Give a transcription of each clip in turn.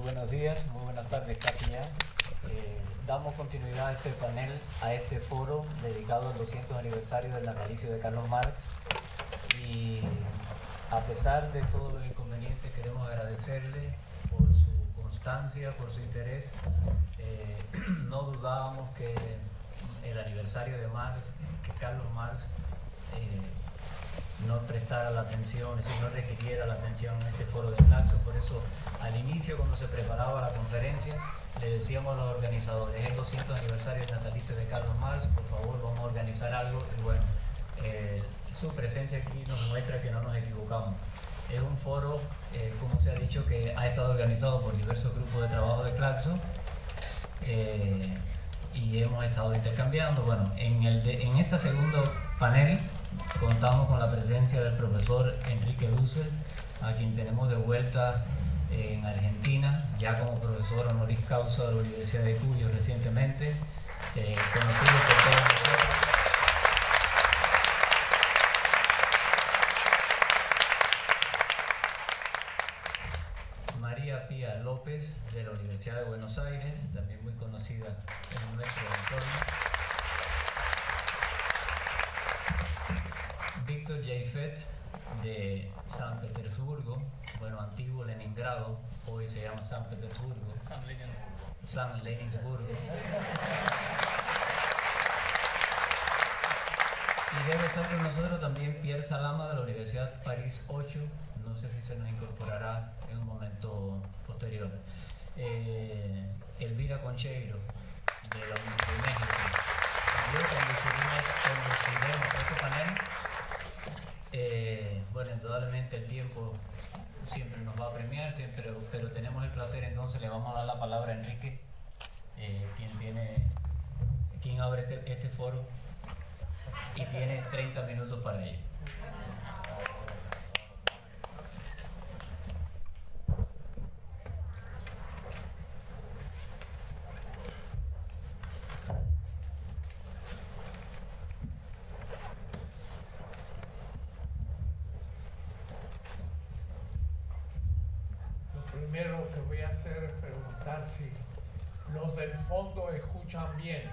buenos días, muy buenas tardes, casi ya. Damos continuidad a este panel, a este foro dedicado al 200 aniversario del natalicio de Carlos Marx. Y a pesar de todo lo inconveniente, queremos agradecerle por su constancia, por su interés. No dudábamos que el aniversario de Marx, que Carlos Marx no prestara la atención, es decir, no requiriera la atención en este foro de Claxo. Por eso, al inicio, cuando se preparaba la conferencia, le decíamos a los organizadores: es el 200 aniversario del natalicio de Carlos Marx, por favor, vamos a organizar algo. Y bueno, su presencia aquí nos muestra que no nos equivocamos. Es un foro, como se ha dicho, que ha estado organizado por diversos grupos de trabajo de Claxo, y hemos estado intercambiando. Bueno, en este segundo panel contamos con la presencia del profesor Enrique Dussel, a quien tenemos de vuelta en Argentina, ya como profesor honoris causa de la Universidad de Cuyo recientemente, conocido por todos nosotros. María Pía López, de la Universidad de Buenos Aires, también muy conocida en nuestro entorno. Víctor Jaifet, de San Petersburgo, bueno, antiguo Leningrado, hoy se llama San Petersburgo. San Leninburgo. Y debe estar con nosotros también Pierre Salama, de la Universidad París 8, no sé si se nos incorporará en un momento posterior. Elvira Concheiro, de la Universidad de México. Yo conduciremos este panel. Bueno, indudablemente el tiempo siempre nos va a premiar, pero tenemos el placer, entonces le vamos a dar la palabra a Enrique, quien abre este foro, y tiene 30 minutos para ello. Primero que voy a hacer es preguntar si los del fondo escuchan bien.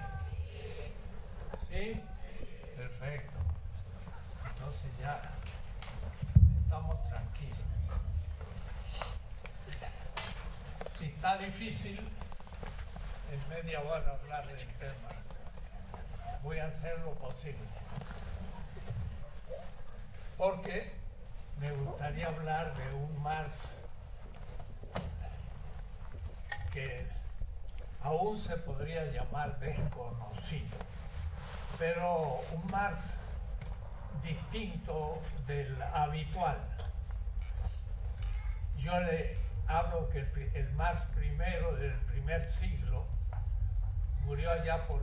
¿Sí? Perfecto. Entonces ya estamos tranquilos. Si está difícil, en media hora hablar del tema. Voy a hacer lo posible. Porque me gustaría hablar de un Marx que aún se podría llamar desconocido, pero un Marx distinto del habitual. Yo le hablo que el Marx primero del primer siglo murió allá por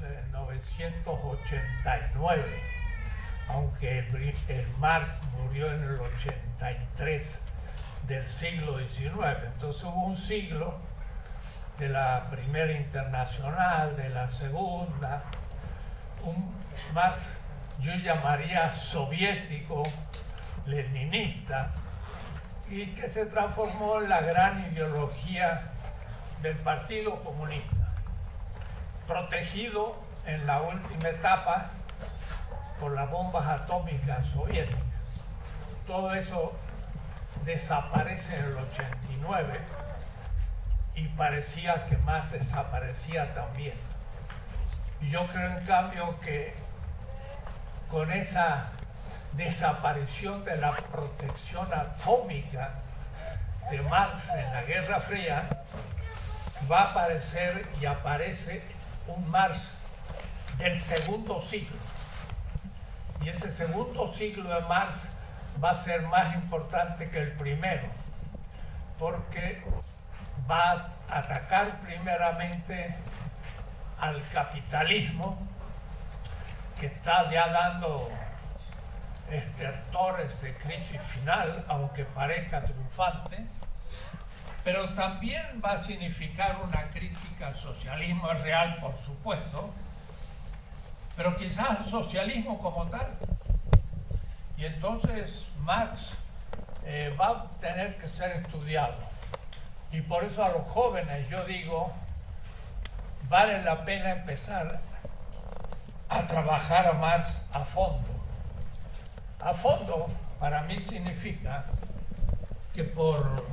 1989, aunque el Marx murió en el 83 del siglo XIX. Entonces hubo un siglo de la primera internacional, de la segunda, un Marx yo llamaría soviético, leninista, y que se transformó en la gran ideología del Partido Comunista, protegido en la última etapa por las bombas atómicas soviéticas. Todo eso desaparece en el 89, y parecía que Marx desaparecía también. Yo creo, en cambio, que con esa desaparición de la protección atómica de Marx en la Guerra Fría, va a aparecer y aparece un Marx del segundo siglo. Y ese segundo siglo de Marx va a ser más importante que el primero, porque va a atacar primeramente al capitalismo, que está ya dando estertores de crisis final, aunque parezca triunfante, pero también va a significar una crítica al socialismo real, por supuesto, pero quizás al socialismo como tal. Y entonces Marx va a tener que ser estudiado. Y por eso a los jóvenes yo digo, vale la pena empezar a trabajar a Marx a fondo. A fondo para mí significa que por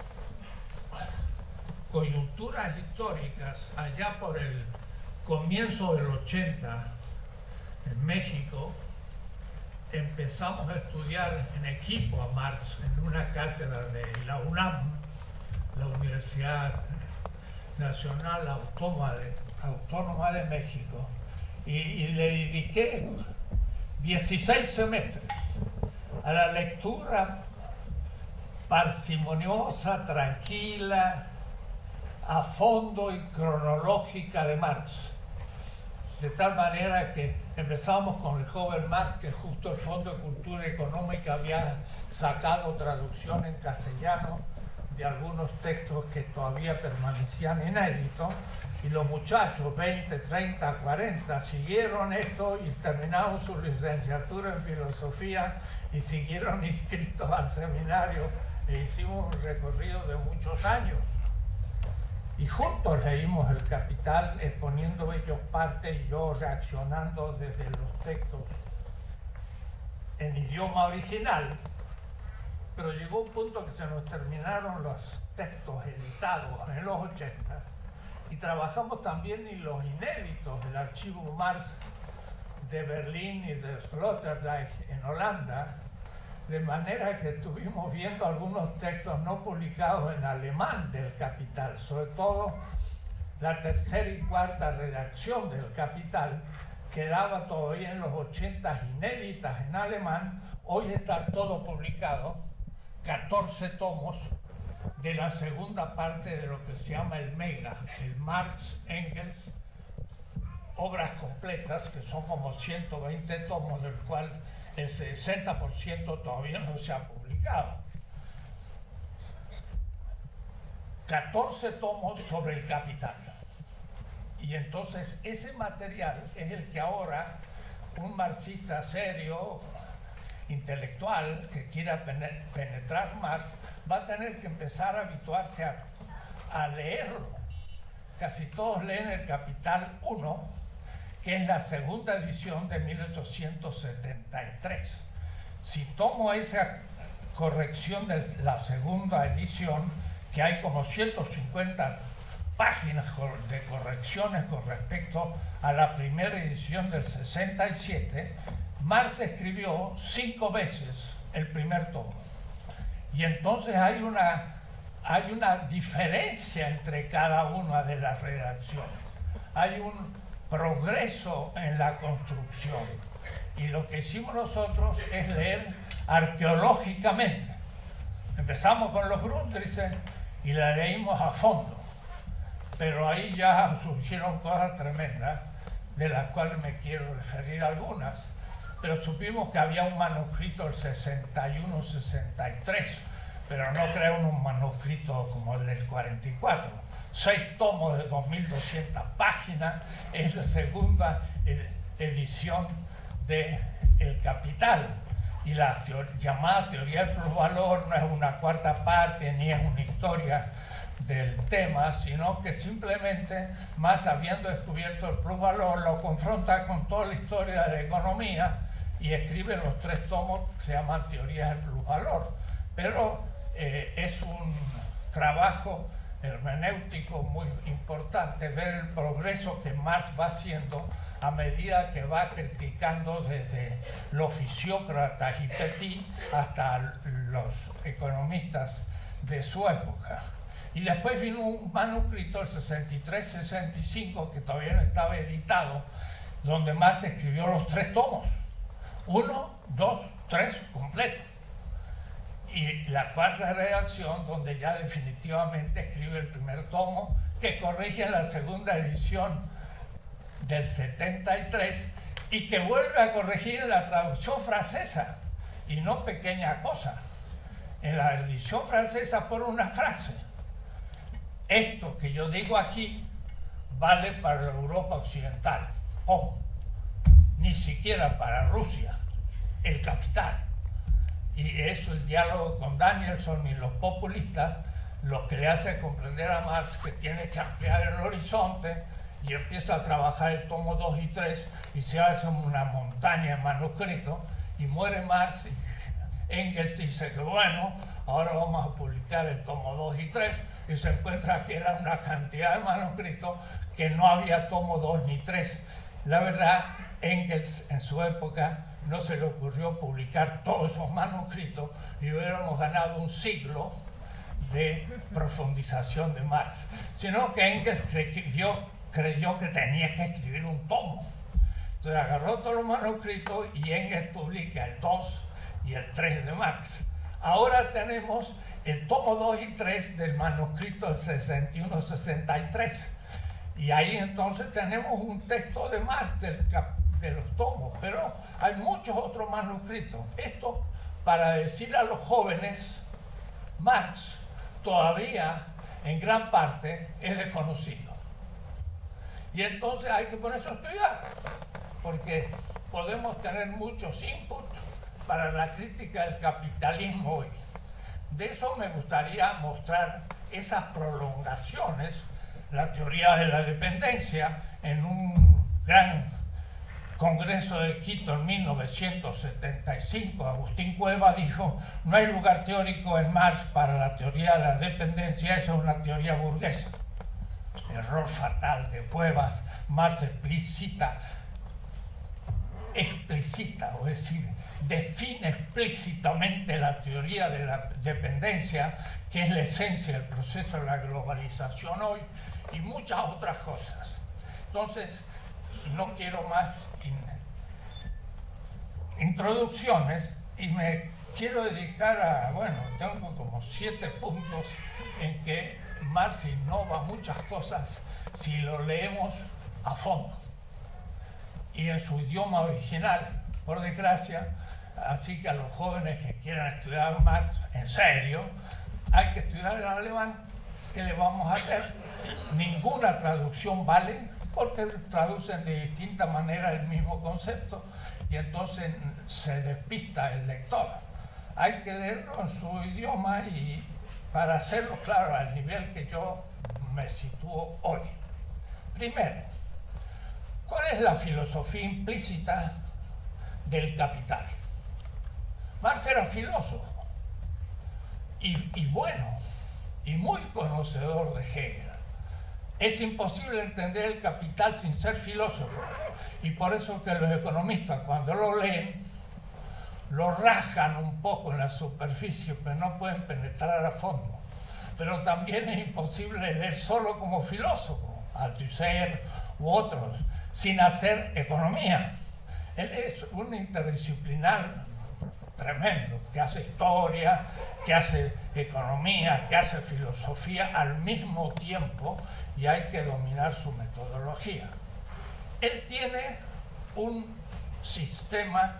coyunturas históricas, allá por el comienzo del 80, en México, empezamos a estudiar en equipo a Marx en una cátedra de la UNAM, la Universidad Nacional Autónoma de México, y le dediqué 16 semestres a la lectura parsimoniosa, tranquila, a fondo y cronológica de Marx. De tal manera que empezamos con el joven Marx, que justo el Fondo de Cultura Económica había sacado traducción en castellano de algunos textos que todavía permanecían inéditos, y los muchachos, 20, 30, 40, siguieron esto y terminaron su licenciatura en filosofía y siguieron inscritos al seminario e hicimos un recorrido de muchos años. Y juntos leímos El Capital, exponiendo ellos parte y yo reaccionando desde los textos en idioma original. Pero llegó un punto que se nos terminaron los textos editados en los 80 y trabajamos también en los inéditos del archivo Marx de Berlín y de Sloterdijk en Holanda, de manera que estuvimos viendo algunos textos no publicados en alemán del Capital, sobre todo la tercera y cuarta redacción del Capital, quedaba todavía en los 80 inéditas en alemán. Hoy está todo publicado, 14 tomos de la segunda parte de lo que se llama el Mega, el Marx Engels, obras completas, que son como 120 tomos, del cual el 60% todavía no se ha publicado. 14 tomos sobre el Capital. Y entonces ese material es el que ahora un marxista serio, intelectual, que quiera penetrar Marx, va a tener que empezar a habituarse a leerlo. Casi todos leen el Capital 1, que es la segunda edición de 1873. Si tomo esa corrección de la segunda edición, que hay como 150 páginas de correcciones con respecto a la primera edición del 67, Marx escribió 5 veces el primer tomo. Y entonces hay una diferencia entre cada una de las redacciones. Hay un progreso en la construcción. Y lo que hicimos nosotros es leer arqueológicamente. Empezamos con los Grundrisse y la leímos a fondo. Pero ahí ya surgieron cosas tremendas, de las cuales me quiero referir algunas. Pero supimos que había un manuscrito del 61-63, pero no creo un manuscrito como el del 44. 6 tomos de 2.200 páginas, es la segunda edición de El Capital. Y la llamada teoría del plusvalor no es una cuarta parte ni es una historia del tema, sino que simplemente, más habiendo descubierto el plusvalor, lo confronta con toda la historia de la economía y escribe los 3 tomos que se llaman teoría del plusvalor. Pero es un trabajo hermenéutico muy importante ver el progreso que Marx va haciendo a medida que va criticando desde los fisiócratas y Petit hasta los economistas de su época. Y después vino un manuscrito, el 63-65, que todavía no estaba editado, donde Marx escribió los 3 tomos. 1, 2, 3, completo. Y la cuarta redacción, donde ya definitivamente escribe el primer tomo, que corrige la segunda edición del 73 y que vuelve a corregir la traducción francesa, y no pequeña cosa. En la edición francesa pone una frase: esto que yo digo aquí vale para la Europa occidental, o ni siquiera para Rusia, El Capital. Y eso, el diálogo con Danielson y los populistas lo que le hace comprender a Marx que tiene que ampliar el horizonte, y empieza a trabajar el tomo 2 y 3 y se hace una montaña de manuscritos, y muere Marx y Engels dice que bueno, ahora vamos a publicar el tomo 2 y 3, y se encuentra que era una cantidad de manuscritos que no había tomo 2 ni 3. La verdad, Engels en su época no se le ocurrió publicar todos esos manuscritos y hubiéramos ganado un siglo de profundización de Marx, sino que Engels creyó que tenía que escribir un tomo. Entonces agarró todos los manuscritos y Engels publica el 2 y el 3 de Marx. Ahora tenemos el tomo 2 y 3 del manuscrito del 61-63. Y ahí entonces tenemos un texto de Marx de los tomos, pero hay muchos otros manuscritos. Esto para decir a los jóvenes, Marx todavía en gran parte es desconocido. Y entonces hay que ponerse a estudiar, porque podemos tener muchos inputs para la crítica del capitalismo hoy. De eso me gustaría mostrar esas prolongaciones, la teoría de la dependencia, en un gran congreso de Quito en 1975, Agustín Cueva dijo: no hay lugar teórico en Marx para la teoría de la dependencia, esa es una teoría burguesa. Error fatal de Cuevas. Marx explícita, o es decir, define explícitamente la teoría de la dependencia, que es la esencia del proceso de la globalización hoy, y muchas otras cosas. Entonces, no quiero más introducciones y me quiero dedicar a, bueno, tengo como 7 puntos en que Marx innova muchas cosas si lo leemos a fondo y en su idioma original, por desgracia. Así que a los jóvenes que quieran estudiar Marx en serio, hay que estudiar el alemán. ¿Qué le vamos a hacer? Ninguna traducción vale, porque traducen de distinta manera el mismo concepto y entonces se despista el lector. Hay que leerlo en su idioma y para hacerlo claro al nivel que yo me sitúo hoy. Primero, ¿cuál es la filosofía implícita del capital? Marx era filósofo y bueno, y muy conocedor de Hegel. Es imposible entender el capital sin ser filósofo, y por eso que los economistas cuando lo leen lo rasgan un poco en la superficie, pero no pueden penetrar a fondo. Pero también es imposible leer solo como filósofo, Althusser u otros, sin hacer economía. Él es un interdisciplinar tremendo, que hace historia, que hace economía, que hace filosofía al mismo tiempo, y hay que dominar su metodología. Él tiene un sistema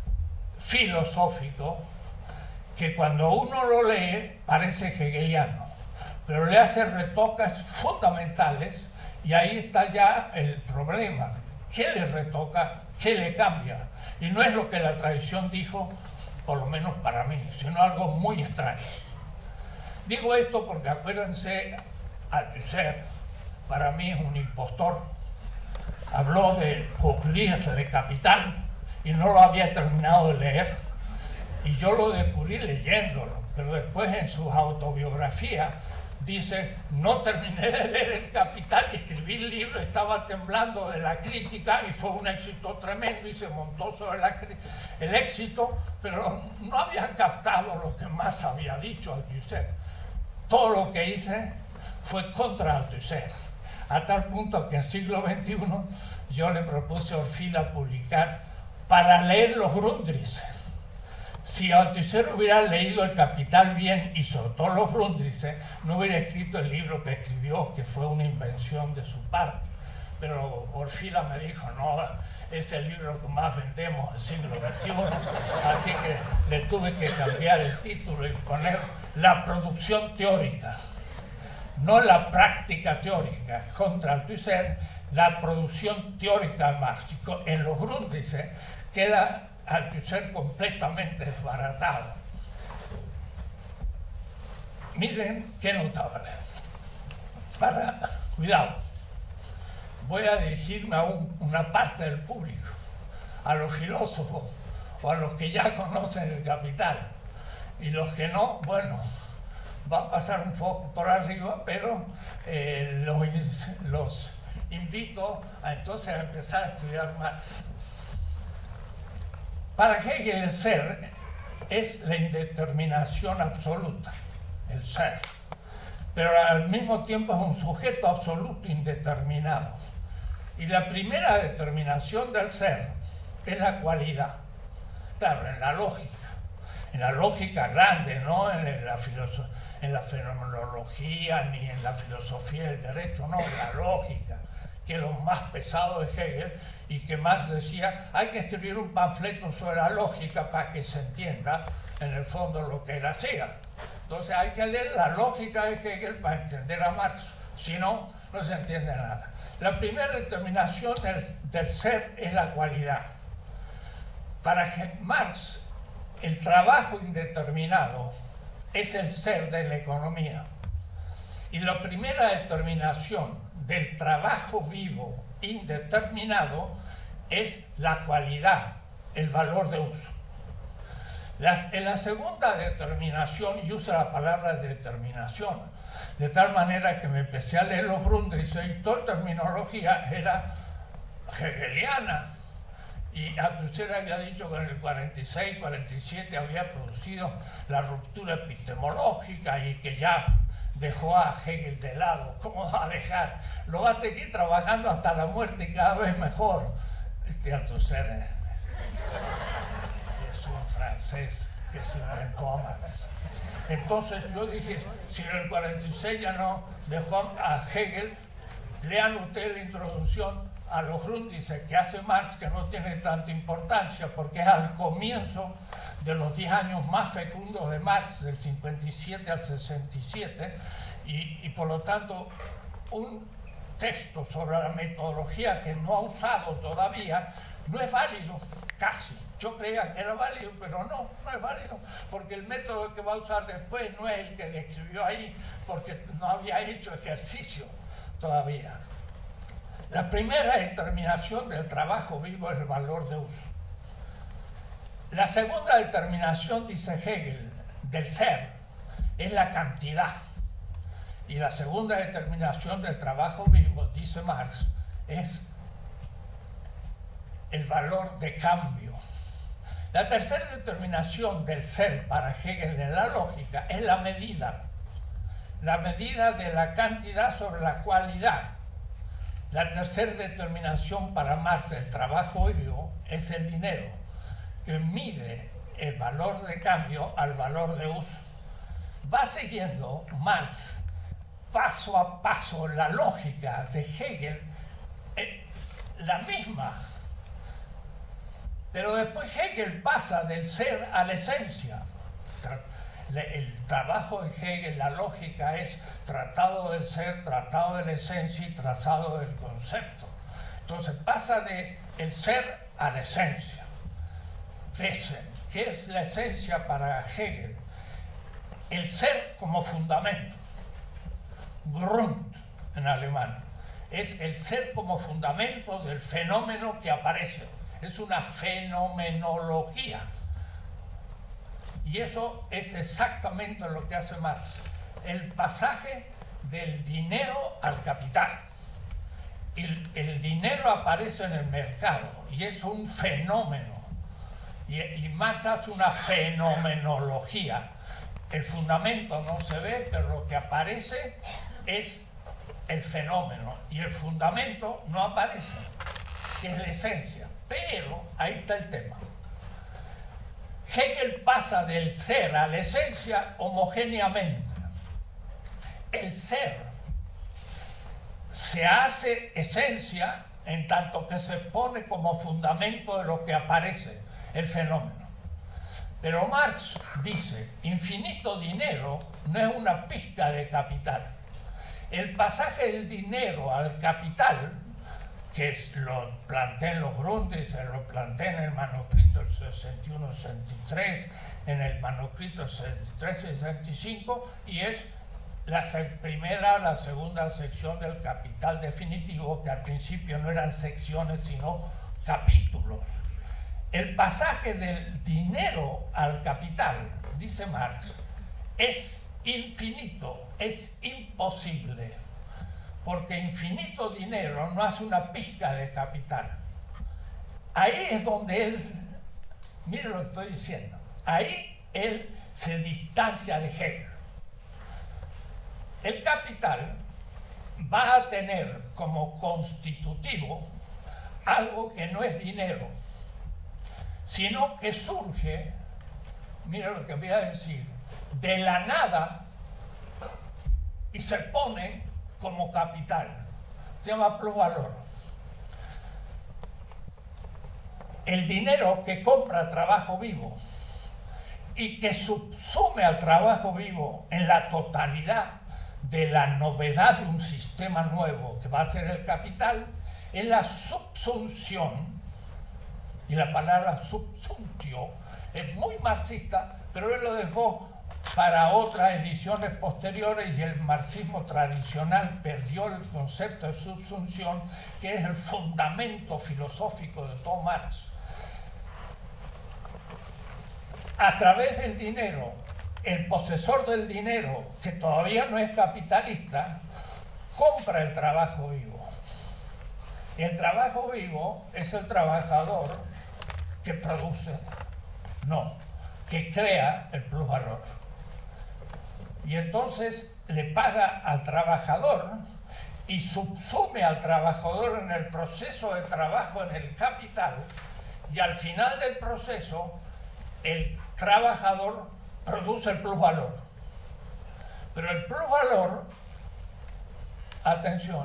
filosófico que cuando uno lo lee parece hegeliano, pero le hace retocas fundamentales, y ahí está ya el problema. ¿Qué le retoca? ¿Qué le cambia? Y no es lo que la tradición dijo, por lo menos para mí, sino algo muy extraño. Digo esto porque acuérdense, Althusser para mí es un impostor. Habló de Coquelicot, de Capital, y no lo había terminado de leer, y yo lo descubrí leyéndolo, pero después en su autobiografía dice: no terminé de leer el Capital y escribí el libro, estaba temblando de la crítica y fue un éxito tremendo y se montó sobre el éxito, pero no había captado lo que más había dicho Althusser. Todo lo que hice fue contra Althusser, a tal punto que en siglo XXI yo le propuse a Orfila publicar para leer los Grundrisse. Si Althusser hubiera leído el Capital bien y sobre todo los Grundrisse, no hubiera escrito el libro que escribió, que fue una invención de su parte. Pero Orfila me dijo: no, es el libro que más vendemos en el siglo XXI, así que le tuve que cambiar el título y poner la producción teórica, no la práctica teórica. Contra Althusser, la producción teórica marxista. En los Grundrisse queda Althusser completamente desbaratado. miren qué notable. Cuidado, voy a dirigirme a una parte del público, a los filósofos o a los que ya conocen el Capital, y los que no, bueno, va a pasar un poco por arriba, pero los invito entonces a empezar a estudiar Marx. Para Hegel el ser es la indeterminación absoluta, el ser, pero al mismo tiempo es un sujeto absoluto indeterminado. Y la primera determinación del ser es la cualidad. Claro, en la lógica grande, no en la fenomenología ni en la filosofía del derecho, no, en la lógica, que es lo más pesado de Hegel, y que Marx decía, hay que escribir un panfleto sobre la lógica para que se entienda en el fondo lo que él hacía. Entonces hay que leer la lógica de Hegel para entender a Marx, si no, no se entiende nada. La primera determinación del ser es la cualidad. Para Marx, el trabajo indeterminado es el ser de la economía. Y la primera determinación del trabajo vivo indeterminado es la cualidad, el valor de uso. En la segunda determinación, y uso la palabra determinación, de tal manera que me empecé a leer los Grundrisse y toda terminología era hegeliana. Y Althusser había dicho que en el 46, 47 había producido la ruptura epistemológica y que ya dejó a Hegel de lado. ¿Cómo va a dejar? Lo va a seguir trabajando hasta la muerte y cada vez mejor. Althusser es un francés que se inventó a Marx. Entonces yo dije, si en el 46 ya no dejó a Hegel, lean ustedes la introducción a los Grundrisse que hace Marx, que no tiene tanta importancia porque es al comienzo de los 10 años más fecundos de Marx, del 57 al 67, y por lo tanto un texto sobre la metodología que no ha usado todavía no es válido, casi. Yo creía que era válido, pero no es válido, porque el método que va a usar después no es el que describió ahí, porque no había hecho ejercicio todavía. La primera determinación del trabajo vivo es el valor de uso. La segunda determinación, dice Hegel, del ser es la cantidad. Y la segunda determinación del trabajo vivo, dice Marx, es el valor de cambio. La tercera determinación del ser para Hegel en la lógica es la medida de la cantidad sobre la cualidad. La tercera determinación para Marx del trabajo vivo es el dinero, que mide el valor de cambio al valor de uso. Va siguiendo Marx paso a paso la lógica de Hegel, la misma. Pero después Hegel pasa del ser a la esencia. El trabajo de Hegel, la lógica, es tratado del ser, tratado de la esencia y tratado del concepto. Entonces pasa del ser a la esencia. Wesen, ¿qué es la esencia para Hegel? El ser como fundamento. Grund en alemán. Es el ser como fundamento del fenómeno que aparece. Es una fenomenología. Y eso es exactamente lo que hace Marx. El pasaje del dinero al capital. El dinero aparece en el mercado y es un fenómeno. Y Marx hace una fenomenología. El fundamento no se ve, pero lo que aparece es el fenómeno. Y el fundamento no aparece, que es la esencia. Pero ahí está el tema. Hegel pasa del ser a la esencia homogéneamente. El ser se hace esencia en tanto que se pone como fundamento de lo que aparece, el fenómeno. Pero Marx dice, infinito dinero no es una pizca de capital. El pasaje del dinero al capital que lo planteé en los Grundrisse, lo planteé en el manuscrito 61-63, en el manuscrito 63-65, y es la primera, la segunda sección del Capital definitivo, que al principio no eran secciones sino capítulos. El pasaje del dinero al capital, dice Marx, es infinito, es imposible, porque infinito dinero no hace una pizca de capital. Ahí es donde él, mire lo que estoy diciendo, ahí él se distancia de Hegel. El capital va a tener como constitutivo algo que no es dinero, sino que surge, mira lo que voy a decir, de la nada y se pone como capital. Se llama plusvalor. El dinero que compra trabajo vivo y que subsume al trabajo vivo en la totalidad de la novedad de un sistema nuevo que va a ser el capital, es la subsunción, y la palabra subsuntio es muy marxista, pero él lo dejó para otras ediciones posteriores, y el marxismo tradicional perdió el concepto de subsunción, que es el fundamento filosófico de todo Marx. A través del dinero, el posesor del dinero, que todavía no es capitalista, compra el trabajo vivo. El trabajo vivo es el trabajador que produce, no, que crea el plusvalor. Y entonces le paga al trabajador y subsume al trabajador en el proceso de trabajo en el capital, y al final del proceso el trabajador produce el plusvalor. Pero el plusvalor, atención,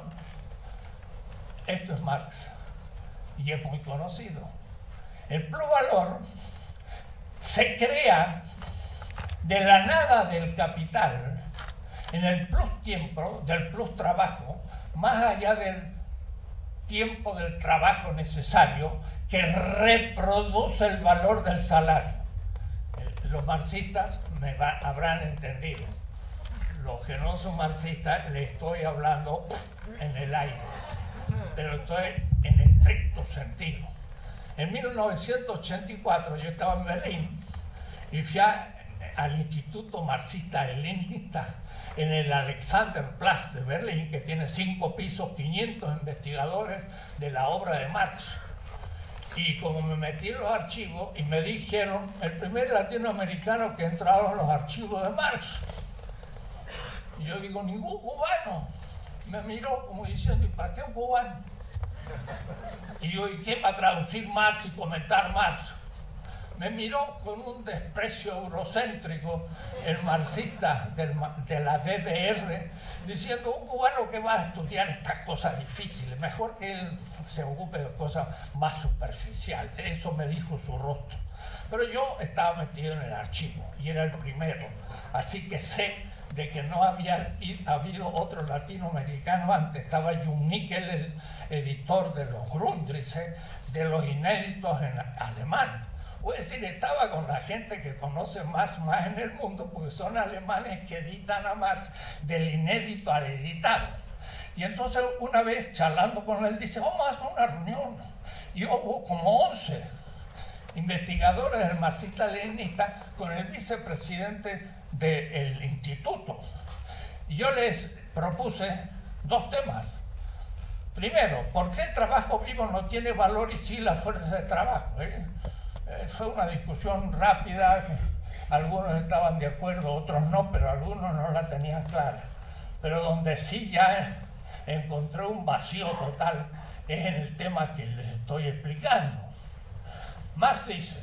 esto es Marx y es muy conocido. El plusvalor se crea de la nada del capital en el plus tiempo, del plus trabajo, más allá del tiempo del trabajo necesario, que reproduce el valor del salario. Los marxistas habrán entendido. Los que no son marxistas, le estoy hablando en el aire, pero estoy en estricto sentido. En 1984 yo estaba en Berlín y fui al Instituto Marxista-Leninista en el Alexanderplatz de Berlín, que tiene 5 pisos, 500 investigadores de la obra de Marx. Y como me metí en los archivos y me dijeron, el primer latinoamericano que entraba en los archivos de Marx. Y yo digo, ningún cubano. Me miró como diciendo, ¿y para qué un cubano? Y yo, ¿y qué para traducir Marx y comentar Marx? Me miró con un desprecio eurocéntrico el marxista de la DDR, diciendo, un cubano que va a estudiar estas cosas difíciles, mejor que él se ocupe de cosas más superficiales. Eso me dijo su rostro. Pero yo estaba metido en el archivo y era el primero, así que sé de que no había habido otro latinoamericano antes. Estaba Jung Nickel, el editor de los Grundrisse, de los inéditos en alemán. Es decir, estaba con la gente que conoce más en el mundo, porque son alemanes que editan a Marx del inédito al editado. Y entonces una vez charlando con él, dice, vamos a hacer una reunión. Y hubo como 11 investigadores del marxista-leninista con el vicepresidente del instituto. Y yo les propuse 2 temas. Primero, ¿por qué el trabajo vivo no tiene valor y sí la fuerza de trabajo? Fue una discusión rápida, algunos estaban de acuerdo, otros no, pero algunos no la tenían clara. Pero donde sí ya encontré un vacío total es en el tema que les estoy explicando. Marx dice,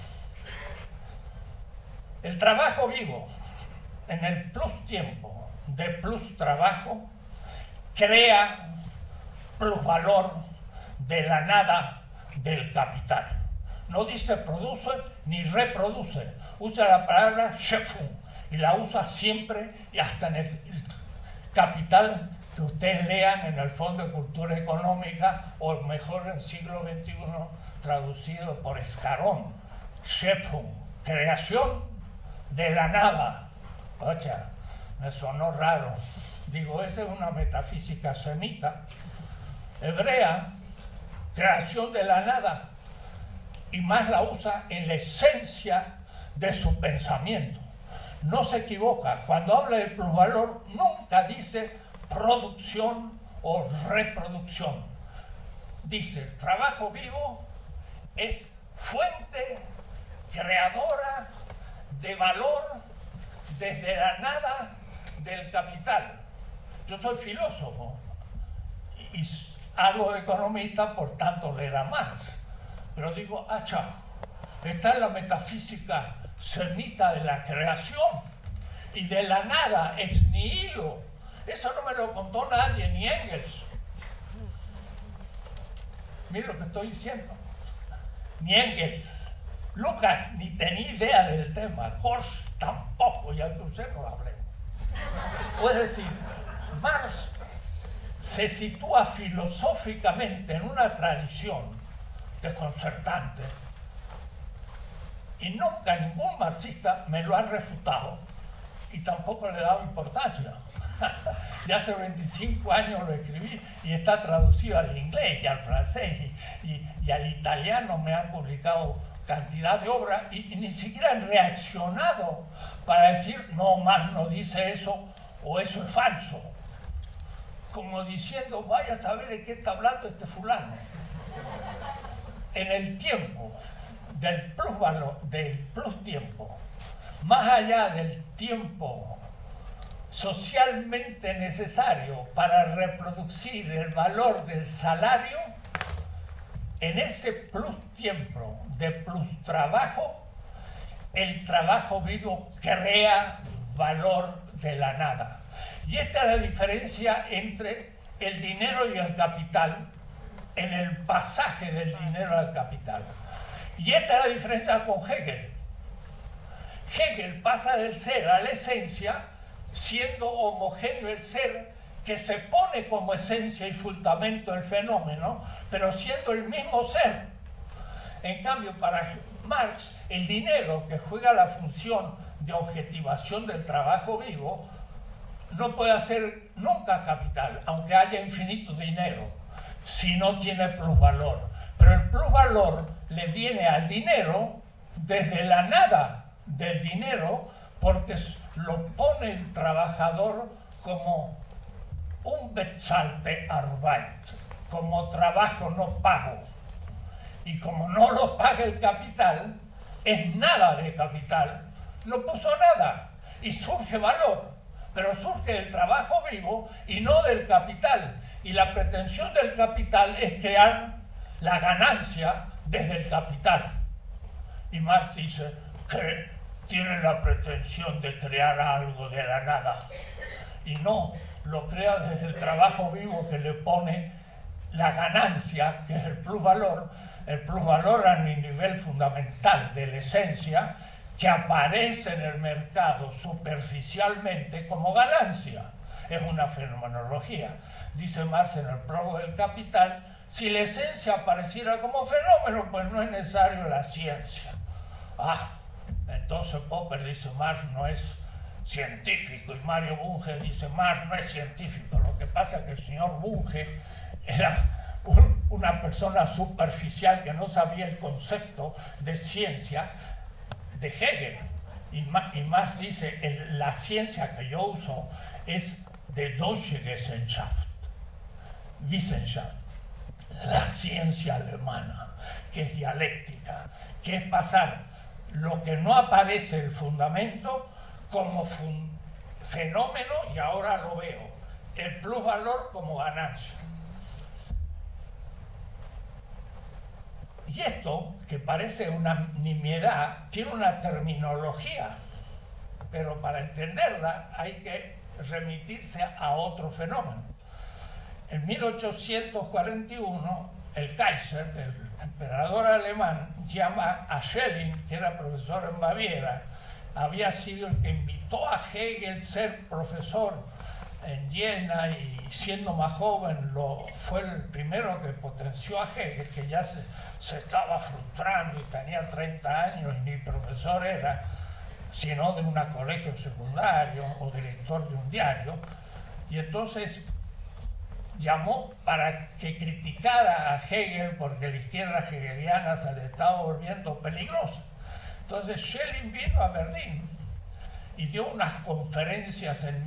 el trabajo vivo en el plus tiempo de plus trabajo crea plusvalor de la nada del capital. No dice produce ni reproduce, usa la palabra Schöpfung y la usa siempre y hasta en el capital que ustedes lean en el Fondo de Cultura Económica, o mejor en siglo XXI, traducido por Escarón, Schöpfung, creación de la nada. Ocha, me sonó raro. Digo, esa es una metafísica semita, hebrea, creación de la nada, y más la usa en la esencia de su pensamiento. No se equivoca, cuando habla de plusvalor nunca dice producción o reproducción. Dice, el trabajo vivo es fuente creadora de valor desde la nada del capital. Yo soy filósofo y hago de economista, por tanto leerá más. Pero digo, está en la metafísica semita de la creación y de la nada, ex nihilo. Eso no me lo contó nadie, ni Engels. Miren lo que estoy diciendo. Ni Engels. Lucas ni tenía idea del tema. Horst tampoco, y Althusser no hablé. Es decir, Marx se sitúa filosóficamente en una tradición desconcertante y nunca ningún marxista me lo ha refutado y tampoco le he dado importancia. Ya hace 25 años lo escribí y está traducido al inglés y al francés y al italiano. Me han publicado cantidad de obras y ni siquiera han reaccionado para decir, no, Marx no dice eso o eso es falso. Como diciendo, vaya a saber de qué está hablando este fulano. En el tiempo del plusvalor, del plus tiempo, más allá del tiempo socialmente necesario para reproducir el valor del salario, en ese plus tiempo de plus trabajo, el trabajo vivo crea valor de la nada. Y esta es la diferencia entre el dinero y el capital, en el pasaje del dinero al capital. Y esta es la diferencia con Hegel. Hegel pasa del ser a la esencia, siendo homogéneo el ser, que se pone como esencia y fundamento del fenómeno, pero siendo el mismo ser. En cambio, para Marx, el dinero, que juega la función de objetivación del trabajo vivo, no puede ser nunca capital, aunque haya infinito dinero, si no tiene plusvalor. Pero el plusvalor le viene al dinero desde la nada del dinero, porque lo pone el trabajador como un bezahlte Arbeit, como trabajo no pago. Y como no lo paga el capital, es nada de capital, no puso nada y surge valor. Pero surge del trabajo vivo y no del capital. Y la pretensión del capital es crear la ganancia desde el capital. Y Marx dice que tiene la pretensión de crear algo de la nada. Y no, lo crea desde el trabajo vivo, que le pone la ganancia, que es el plusvalor a mi nivel fundamental de la esencia, que aparece en el mercado superficialmente como ganancia. Es una fenomenología. Dice Marx en el prólogo del Capital, si la esencia apareciera como fenómeno, pues no es necesario la ciencia. Entonces Popper dice, Marx no es científico, y Mario Bunge dice, Marx no es científico. Lo que pasa es que el señor Bunge era una persona superficial que no sabía el concepto de ciencia de Hegel. Y Marx dice, la ciencia que yo uso es de Deutsche Wissenschaft, la ciencia alemana, que es dialéctica, que es pasar lo que no aparece el fundamento como fenómeno, y ahora lo veo, el plusvalor como ganancia. Y esto, que parece una nimiedad, tiene una terminología, pero para entenderla hay que remitirse a otro fenómeno. En 1841, el Kaiser, el emperador alemán, llama a Schelling, que era profesor en Baviera, había sido el que invitó a Hegel a ser profesor en Jena, y siendo más joven fue el primero que potenció a Hegel, que ya se estaba frustrando y tenía 30 años y ni profesor era, sino de un colegio secundario o director de un diario. Y entonces llamó para que criticara a Hegel porque la izquierda hegeliana se le estaba volviendo peligrosa. Entonces Schelling vino a Berlín y dio unas conferencias en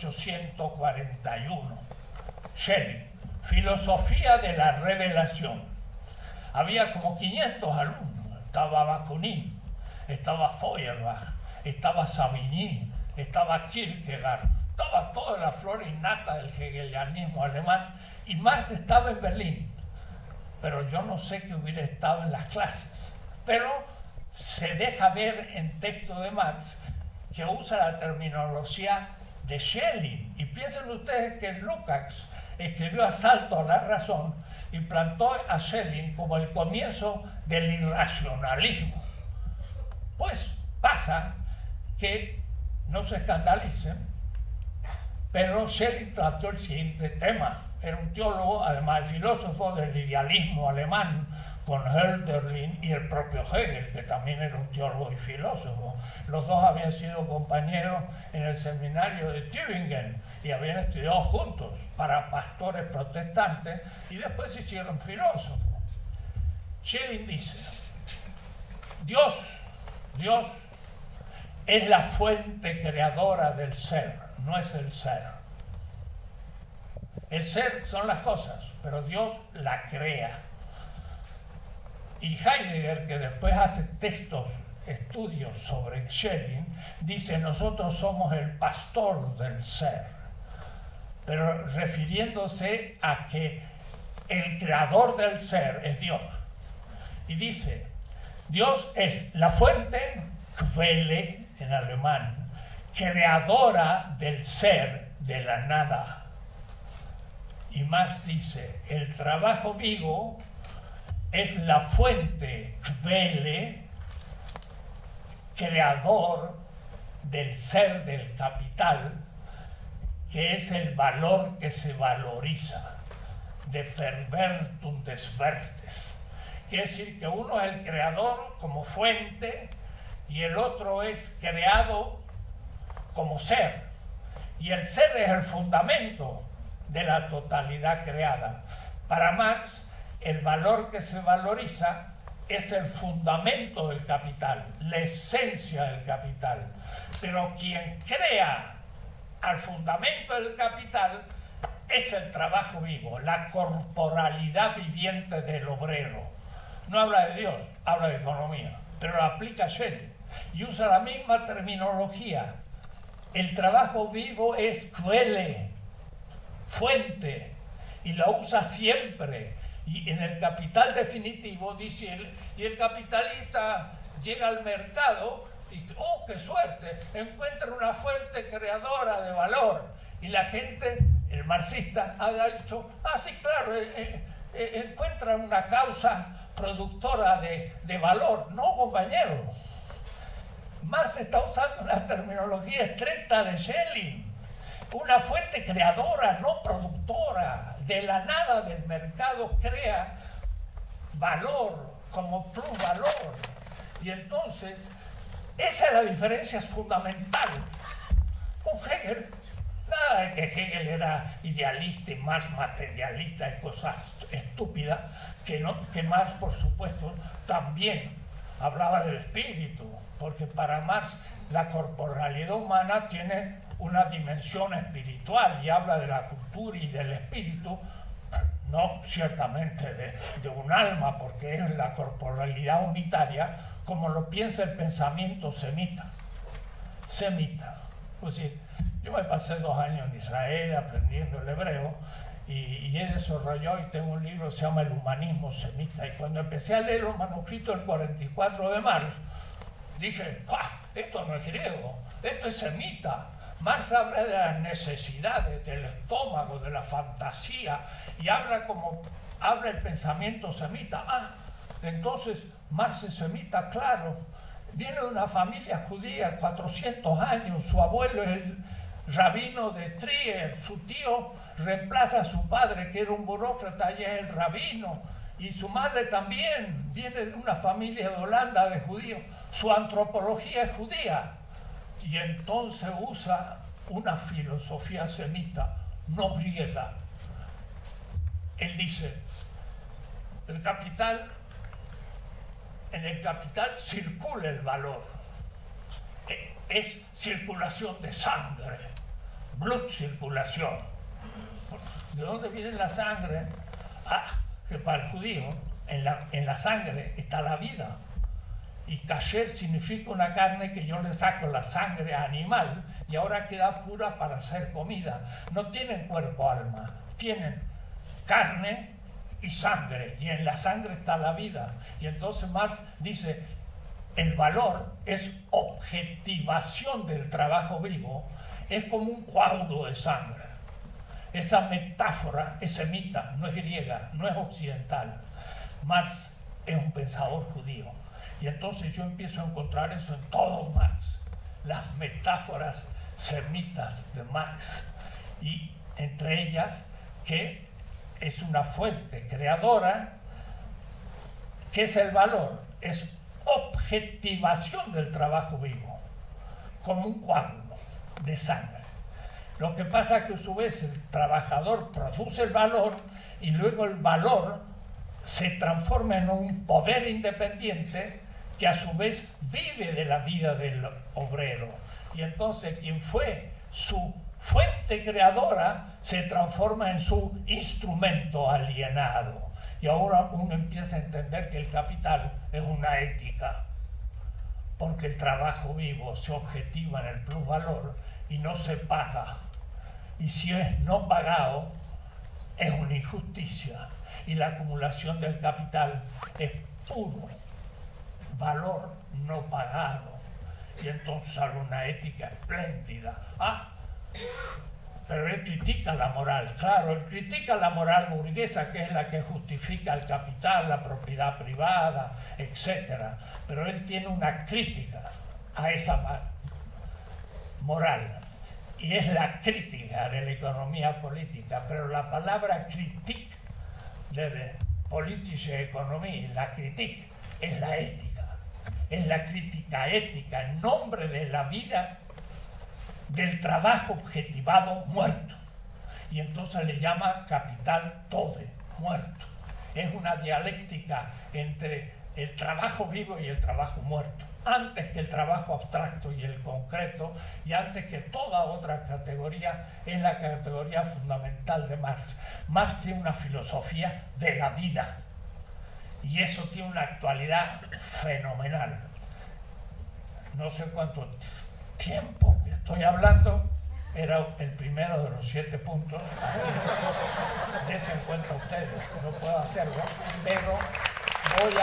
1841. Schelling, Filosofía de la Revelación. Había como 500 alumnos. Estaba Bakunin, estaba Feuerbach, estaba Savigny, estaba Kierkegaard, estaba toda la flora innata del hegelianismo alemán, y Marx estaba en Berlín. Pero yo no sé que hubiera estado en las clases. Pero se deja ver en texto de Marx que usa la terminología de Schelling. Y piensen ustedes que Lukács escribió Asalto a la razón y plantó a Schelling como el comienzo del irracionalismo. Pues pasa que, no se escandalicen, pero Schelling trató el siguiente tema. Era un teólogo, además de filósofo, del idealismo alemán, con Hölderlin y el propio Hegel, que también era un teólogo y filósofo. Los dos habían sido compañeros en el seminario de Tübingen y habían estudiado juntos para pastores protestantes y después se hicieron filósofos. Schelling dice: Dios es la fuente creadora del ser, no es el ser. El ser son las cosas, pero Dios la crea. Y Heidegger, que después hace estudios sobre Schelling, dice: nosotros somos el pastor del ser, pero refiriéndose a que el creador del ser es Dios. Y dice: Dios es la fuente, Quelle en alemán, creadora del ser, de la nada. Y Marx dice: el trabajo vivo es la fuente, Quelle, creador del ser del capital, que es el valor que se valoriza, de Verwertung des Wertes. Quiere decir que uno es el creador como fuente y el otro es creado como ser. Y el ser es el fundamento de la totalidad creada. Para Marx, el valor que se valoriza es el fundamento del capital, la esencia del capital. Pero quien crea al fundamento del capital es el trabajo vivo, la corporalidad viviente del obrero. No habla de Dios, habla de economía, pero lo aplica Schelling y usa la misma terminología. El trabajo vivo es Quelle, fuente, y lo usa siempre. Y en el Capital definitivo dice él, y el capitalista llega al mercado y ¡oh, qué suerte! Encuentra una fuente creadora de valor. Y la gente, el marxista, ha dicho: ah, sí, claro, encuentra una causa productora de valor. No, compañero. Marx está usando una terminología estricta de Schelling. Una fuente creadora, no productora. De la nada del mercado crea valor como plusvalor. Y entonces, esa es la diferencia fundamental. Con Hegel, nada de que Hegel era idealista y más materialista y cosas estúpidas, que Marx, por supuesto, también hablaba del espíritu, porque para Marx la corporalidad humana tiene una dimensión espiritual y habla de la cultura y del espíritu, no ciertamente de un alma, porque es la corporalidad unitaria, como lo piensa el pensamiento semita. Pues sí, yo me pasé 2 años en Israel aprendiendo el hebreo y he desarrollado y tengo un libro que se llama El humanismo semita, y cuando empecé a leer los manuscritos del 44 de Marx, dije: ¡ah! Esto no es griego, esto es semita. Marx habla de las necesidades, del estómago, de la fantasía, y habla como habla el pensamiento semita. Ah, entonces Marx es semita, claro. Viene de una familia judía, 400 años, su abuelo es rabino de Trier, su tío reemplaza a su padre, que era un burócrata, y es el rabino, y su madre también viene de una familia de Holanda de judíos. Su antropología es judía, y entonces usa una filosofía semita, no griega. Él dice, en el capital circula el valor, es circulación de sangre, blood circulación. ¿De dónde viene la sangre? Que para el judío en la sangre está la vida, y kasher significa una carne que yo le saco la sangre animal y ahora queda pura para hacer comida. No tienen cuerpo alma, tienen carne y sangre, y en la sangre está la vida. Y entonces Marx dice, el valor es objetivación del trabajo vivo, es como un coágulo de sangre. Esa metáfora es semita, no es griega, no es occidental. Marx es un pensador judío. Y entonces yo empiezo a encontrar eso en todo Marx, las metáforas semitas de Marx, y entre ellas que es una fuente creadora. ¿Qué es el valor? Es objetivación del trabajo vivo, como un coágulo de sangre. Lo que pasa es que a su vez el trabajador produce el valor y luego el valor se transforma en un poder independiente que a su vez vive de la vida del obrero. Y entonces quien fue su fuente creadora se transforma en su instrumento alienado. Y ahora uno empieza a entender que el capital es una ética, porque el trabajo vivo se objetiva en el plusvalor y no se paga. Y si es no pagado, es una injusticia. Y la acumulación del capital es puro valor no pagado. Y entonces sale una ética espléndida. Pero él critica la moral, claro, él critica la moral burguesa, que es la que justifica el capital, la propiedad privada, etc. Pero él tiene una crítica a esa moral, y es la crítica de la economía política. Pero la palabra critique de politische economía, la critique, es la ética, es la crítica ética en nombre de la vida del trabajo objetivado muerto. Y entonces le llama capital tode, muerto. Es una dialéctica entre el trabajo vivo y el trabajo muerto, antes que el trabajo abstracto y el concreto, y antes que toda otra categoría. Es la categoría fundamental de Marx. Marx tiene una filosofía de la vida, y eso tiene una actualidad fenomenal. No sé cuánto tiempo estoy hablando, era el primero de los 7 puntos. Desen cuenta ustedes, no puedo hacerlo, pero voy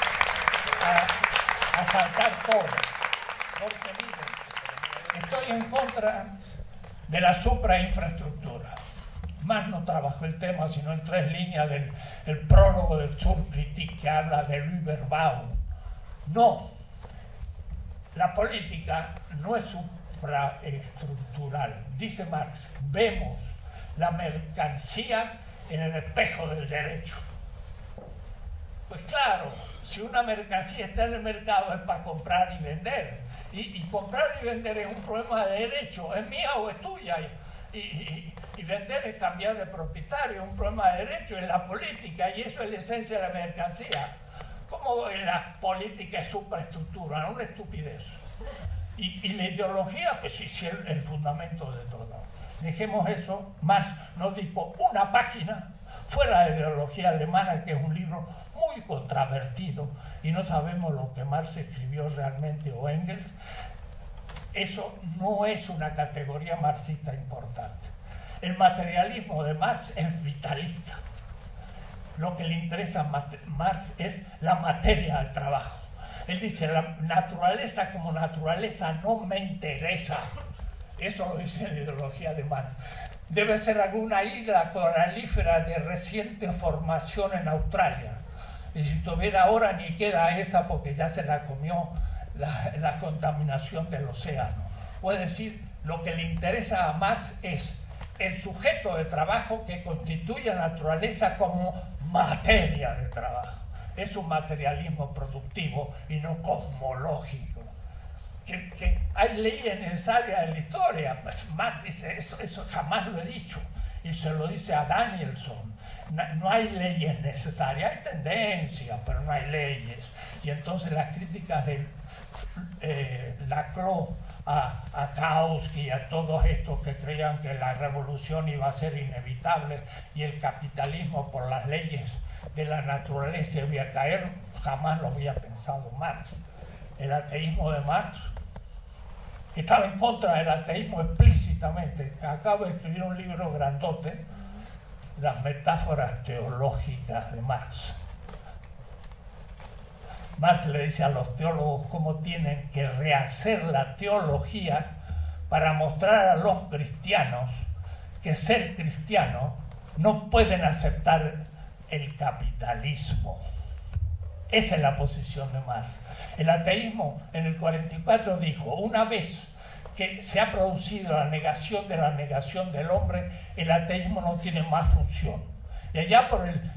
a saltar todo, porque miren, estoy en contra de la suprainfraestructura. Más no trabajó el tema sino en 3 líneas del prólogo del Subkritik, que habla del Überbau. No, la política no es supraestructural. Dice Marx, vemos la mercancía en el espejo del derecho. Pues claro, si una mercancía está en el mercado es para comprar y vender. Y comprar y vender es un problema de derecho, es mía o es tuya. Y vender es cambiar de propietario, un problema de derecho en la política, y eso es la esencia de la mercancía. ¿Cómo la política es supraestructura? Una estupidez. Y la ideología, pues sí, es el fundamento de todo. Dejemos eso. Marx nos dijo una página fuera de la ideología alemana, que es un libro muy controvertido, y no sabemos lo que Marx escribió realmente, o Engels. Eso no es una categoría marxista importante. El materialismo de Marx es vitalista. Lo que le interesa a Marx es la materia del trabajo. Él dice, la naturaleza como naturaleza no me interesa. Eso lo dice la ideología de Marx. Debe ser alguna isla coralífera de reciente formación en Australia. Y si tuviera ahora ni queda esa, porque ya se la comió la contaminación del océano. O es decir, lo que le interesa a Marx es el sujeto de trabajo que constituye la naturaleza como materia de trabajo. Es un materialismo productivo y no cosmológico. Que hay leyes necesarias en la historia. Pues Marx dice, eso jamás lo he dicho. Y se lo dice a Danielson. No hay leyes necesarias, hay tendencias, pero no hay leyes. Y entonces las críticas de Laclau a Kautsky y a todos estos que creían que la revolución iba a ser inevitable y el capitalismo por las leyes de la naturaleza iba a caer, jamás lo había pensado Marx. El ateísmo de Marx estaba en contra del ateísmo explícitamente. Acabo de escribir un libro grandote, Las metáforas teológicas de Marx. Marx le dice a los teólogos cómo tienen que rehacer la teología para mostrar a los cristianos que ser cristiano no pueden aceptar el capitalismo. Esa es la posición de Marx. El ateísmo en el 44 dijo, una vez que se ha producido la negación del hombre, el ateísmo no tiene más función. Y allá por el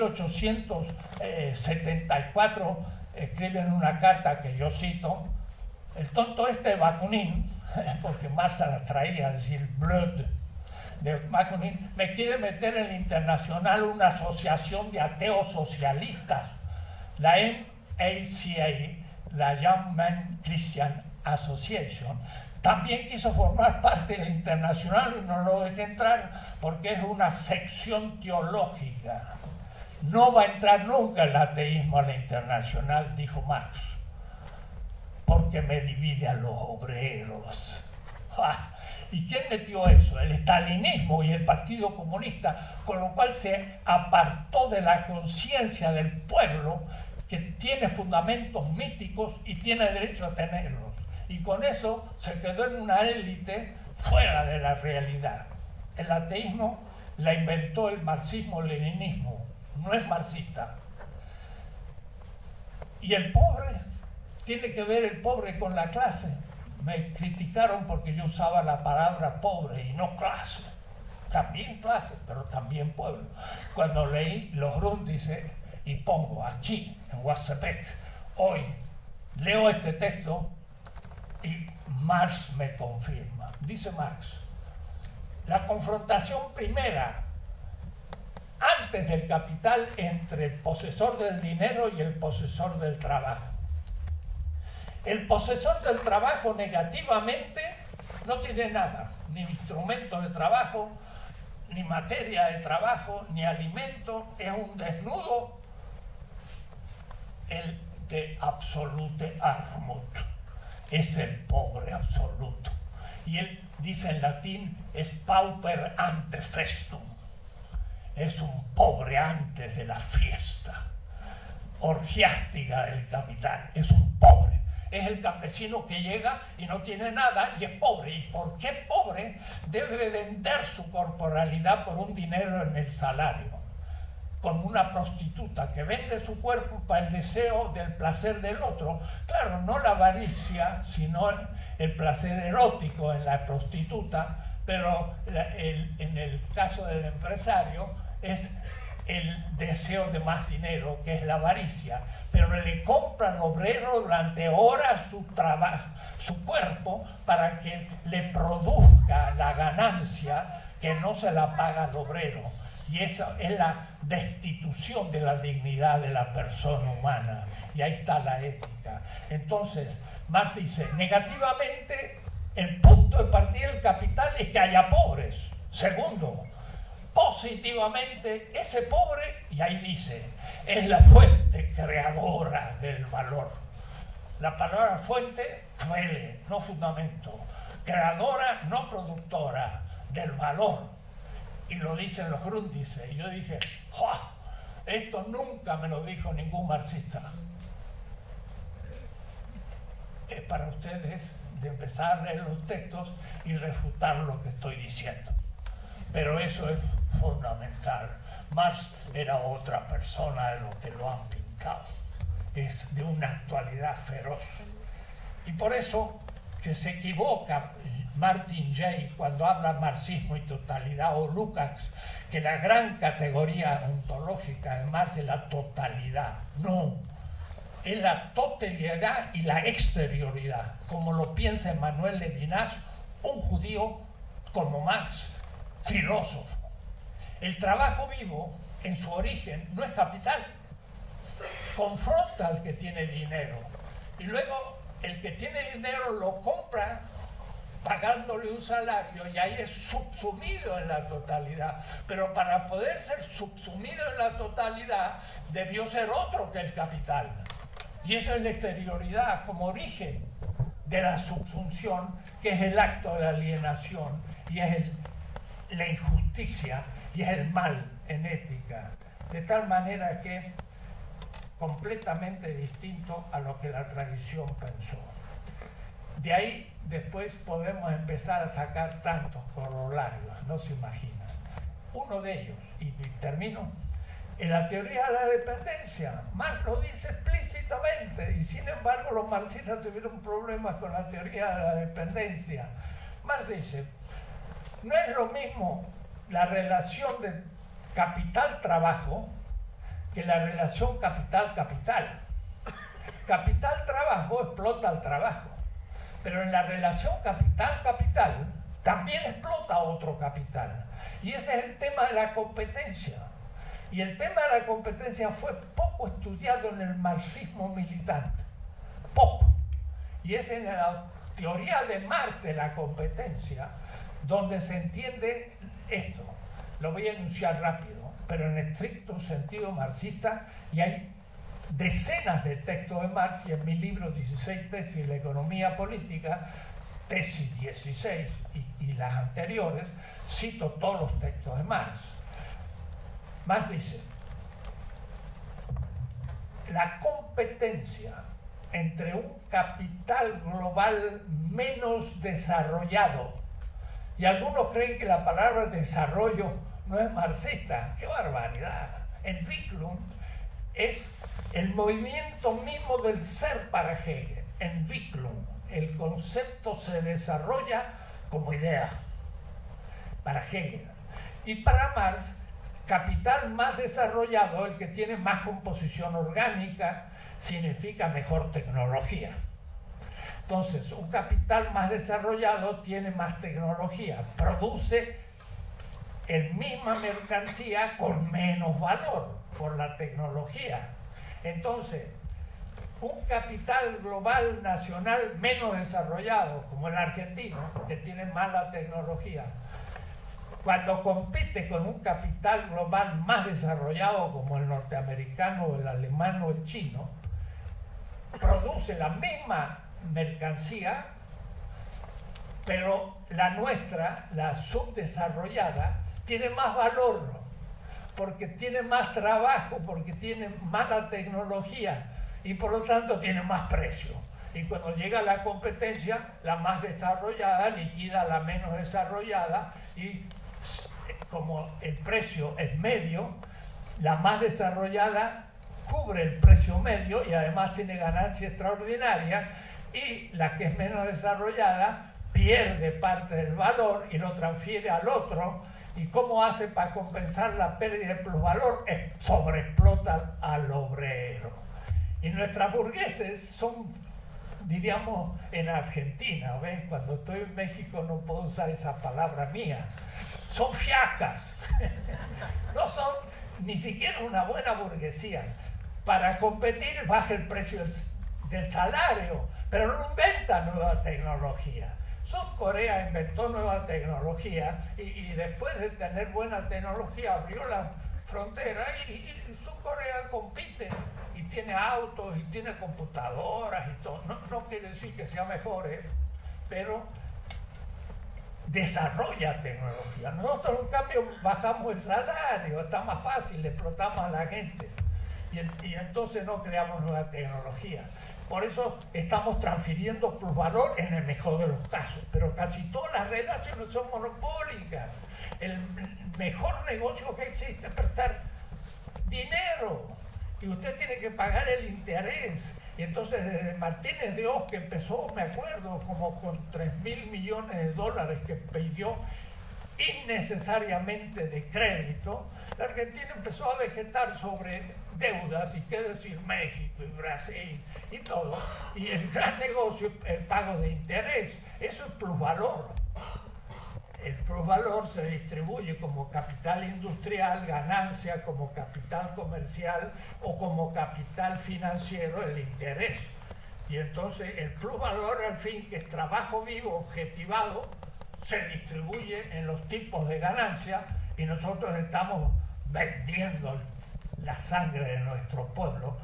1874 escriben una carta que yo cito, el tonto este de Bakunin, porque Marx la traía a decir blood, de Bakunin, me quiere meter en el internacional una asociación de ateos socialistas, la MACA, la Young Man Christian Association. También quiso formar parte del internacional y no lo dejé entrar porque es una sección teológica. No va a entrar nunca el ateísmo a la internacional, dijo Marx, porque me divide a los obreros. ¡Ja! ¿Y quién metió eso? El estalinismo y el Partido Comunista, con lo cual se apartó de la conciencia del pueblo que tiene fundamentos míticos y tiene derecho a tenerlos. Y con eso se quedó en una élite fuera de la realidad. El ateísmo la inventó el marxismo-leninismo, no es marxista. Y el pobre, tiene que ver el pobre con la clase. Me criticaron porque yo usaba la palabra pobre y no clase. También clase, pero también pueblo. Cuando leí los Grundrisse y pongo aquí en Huastepec, hoy leo este texto y Marx me confirma. Dice Marx, la confrontación primera antes del capital entre el posesor del dinero y el posesor del trabajo. El posesor del trabajo negativamente no tiene nada, ni instrumento de trabajo, ni materia de trabajo, ni alimento, es un desnudo, el de absolute armut, es el pobre absoluto. Y él dice en latín, es pauper ante festum, es un pobre antes de la fiesta orgiástica del capital, es un pobre. Es el campesino que llega y no tiene nada y es pobre. ¿Y por qué pobre? Debe vender su corporalidad por un dinero en el salario. Como una prostituta que vende su cuerpo para el deseo del placer del otro. Claro, no la avaricia, sino el placer erótico en la prostituta, pero en el caso del empresario es el deseo de más dinero, que es la avaricia, pero le compra al obrero durante horas su trabajo, su cuerpo, para que le produzca la ganancia que no se la paga al obrero. Y eso es la destitución de la dignidad de la persona humana. Y ahí está la ética. Entonces, Marx dice, negativamente, el punto de partida del capital es que haya pobres. Segundo, positivamente, ese pobre, y ahí dice, es la fuente creadora del valor. La palabra fuente, fuele, no fundamento. Creadora, no productora del valor. Y lo dicen los Grundrisse. Y yo dije, ¡ja! Esto nunca me lo dijo ningún marxista. Es para ustedes de empezar a leer los textos y refutar lo que estoy diciendo. Pero eso es fundamental. Marx era otra persona de lo que lo han pintado. Es de una actualidad feroz. Y por eso que se equivoca Martin Jay cuando habla marxismo y totalidad, o Lukács, que la gran categoría ontológica de Marx es la totalidad. No, es la totalidad y la exterioridad, como lo piensa Emmanuel Levinas, un judío como Marx, filósofo. El trabajo vivo, en su origen, no es capital. Confronta al que tiene dinero y luego el que tiene dinero lo compra pagándole un salario y ahí es subsumido en la totalidad. Pero para poder ser subsumido en la totalidad debió ser otro que el capital. Y eso es la exterioridad como origen de la subsunción, que es el acto de la alienación y es la injusticia y es el mal en ética. De tal manera que completamente distinto a lo que la tradición pensó. De ahí después podemos empezar a sacar tantos corolarios, no se imaginan. Uno de ellos, y termino, en la teoría de la dependencia, Marx lo dice explícitamente, y sin embargo los marxistas tuvieron problemas con la teoría de la dependencia. Marx dice, no es lo mismo la relación de capital-trabajo que la relación capital-capital. Capital-trabajo explota al trabajo, pero en la relación capital-capital también explota otro capital. Y ese es el tema de la competencia. Y el tema de la competencia fue poco estudiado en el marxismo militante. Poco. Y es en la teoría de Marx de la competencia donde se entiende esto. Lo voy a enunciar rápido, pero en estricto sentido marxista, y hay decenas de textos de Marx, y en mi libro 16 tesis, la economía política, tesis 16 y las anteriores, cito todos los textos de Marx. Marx dice, la competencia entre un capital global menos desarrollado, y algunos creen que la palabra desarrollo no es marxista, ¡qué barbaridad! Entwicklung es el movimiento mismo del ser para Hegel. Entwicklung, el concepto se desarrolla como idea para Hegel. Y para Marx, capital más desarrollado, el que tiene más composición orgánica, significa mejor tecnología. Entonces, un capital más desarrollado tiene más tecnología, produce la misma mercancía con menos valor por la tecnología. Entonces, un capital global nacional menos desarrollado, como el argentino, que tiene mala tecnología, cuando compite con un capital global más desarrollado, como el norteamericano, o el alemán o el chino, produce la misma mercancía, pero la nuestra, la subdesarrollada, tiene más valor, porque tiene más trabajo, porque tiene mala tecnología y por lo tanto tiene más precio. Y cuando llega la competencia, la más desarrollada liquida a la menos desarrollada y como el precio es medio, la más desarrollada cubre el precio medio y además tiene ganancia extraordinaria, y la que es menos desarrollada pierde parte del valor y lo transfiere al otro. ¿Y cómo hace para compensar la pérdida de plusvalor? Sobreexplota al obrero. Y nuestras burgueses son, diríamos, en Argentina, ¿ven? Cuando estoy en México no puedo usar esa palabra mía. Son fiacas. No son ni siquiera una buena burguesía. Para competir baja el precio del salario, pero no inventa nueva tecnología. Sur Corea inventó nueva tecnología y después de tener buena tecnología abrió la frontera y Sur Corea compite y tiene autos y tiene computadoras y todo. No quiere decir que sea mejor, pero desarrolla tecnología. Nosotros en cambio bajamos el salario, está más fácil, explotamos a la gente y entonces no creamos nueva tecnología. Por eso estamos transfiriendo plusvalor en el mejor de los casos, pero casi todas las relaciones son monopólicas. El mejor negocio que existe es prestar dinero y usted tiene que pagar el interés. Y entonces desde Martínez de Oz, que empezó, me acuerdo, como con 3.000 millones de dólares que pidió innecesariamente de crédito, la Argentina empezó a vegetar sobre deudas, y qué decir México y Brasil y todo, y el gran negocio, el pago de interés. Eso es plusvalor. El plusvalor se distribuye como capital industrial, ganancia, como capital comercial o como capital financiero, el interés. Y entonces el plusvalor, al fin, que es trabajo vivo, objetivado, se distribuye en los tipos de ganancia, y nosotros estamos vendiendo la sangre de nuestro pueblo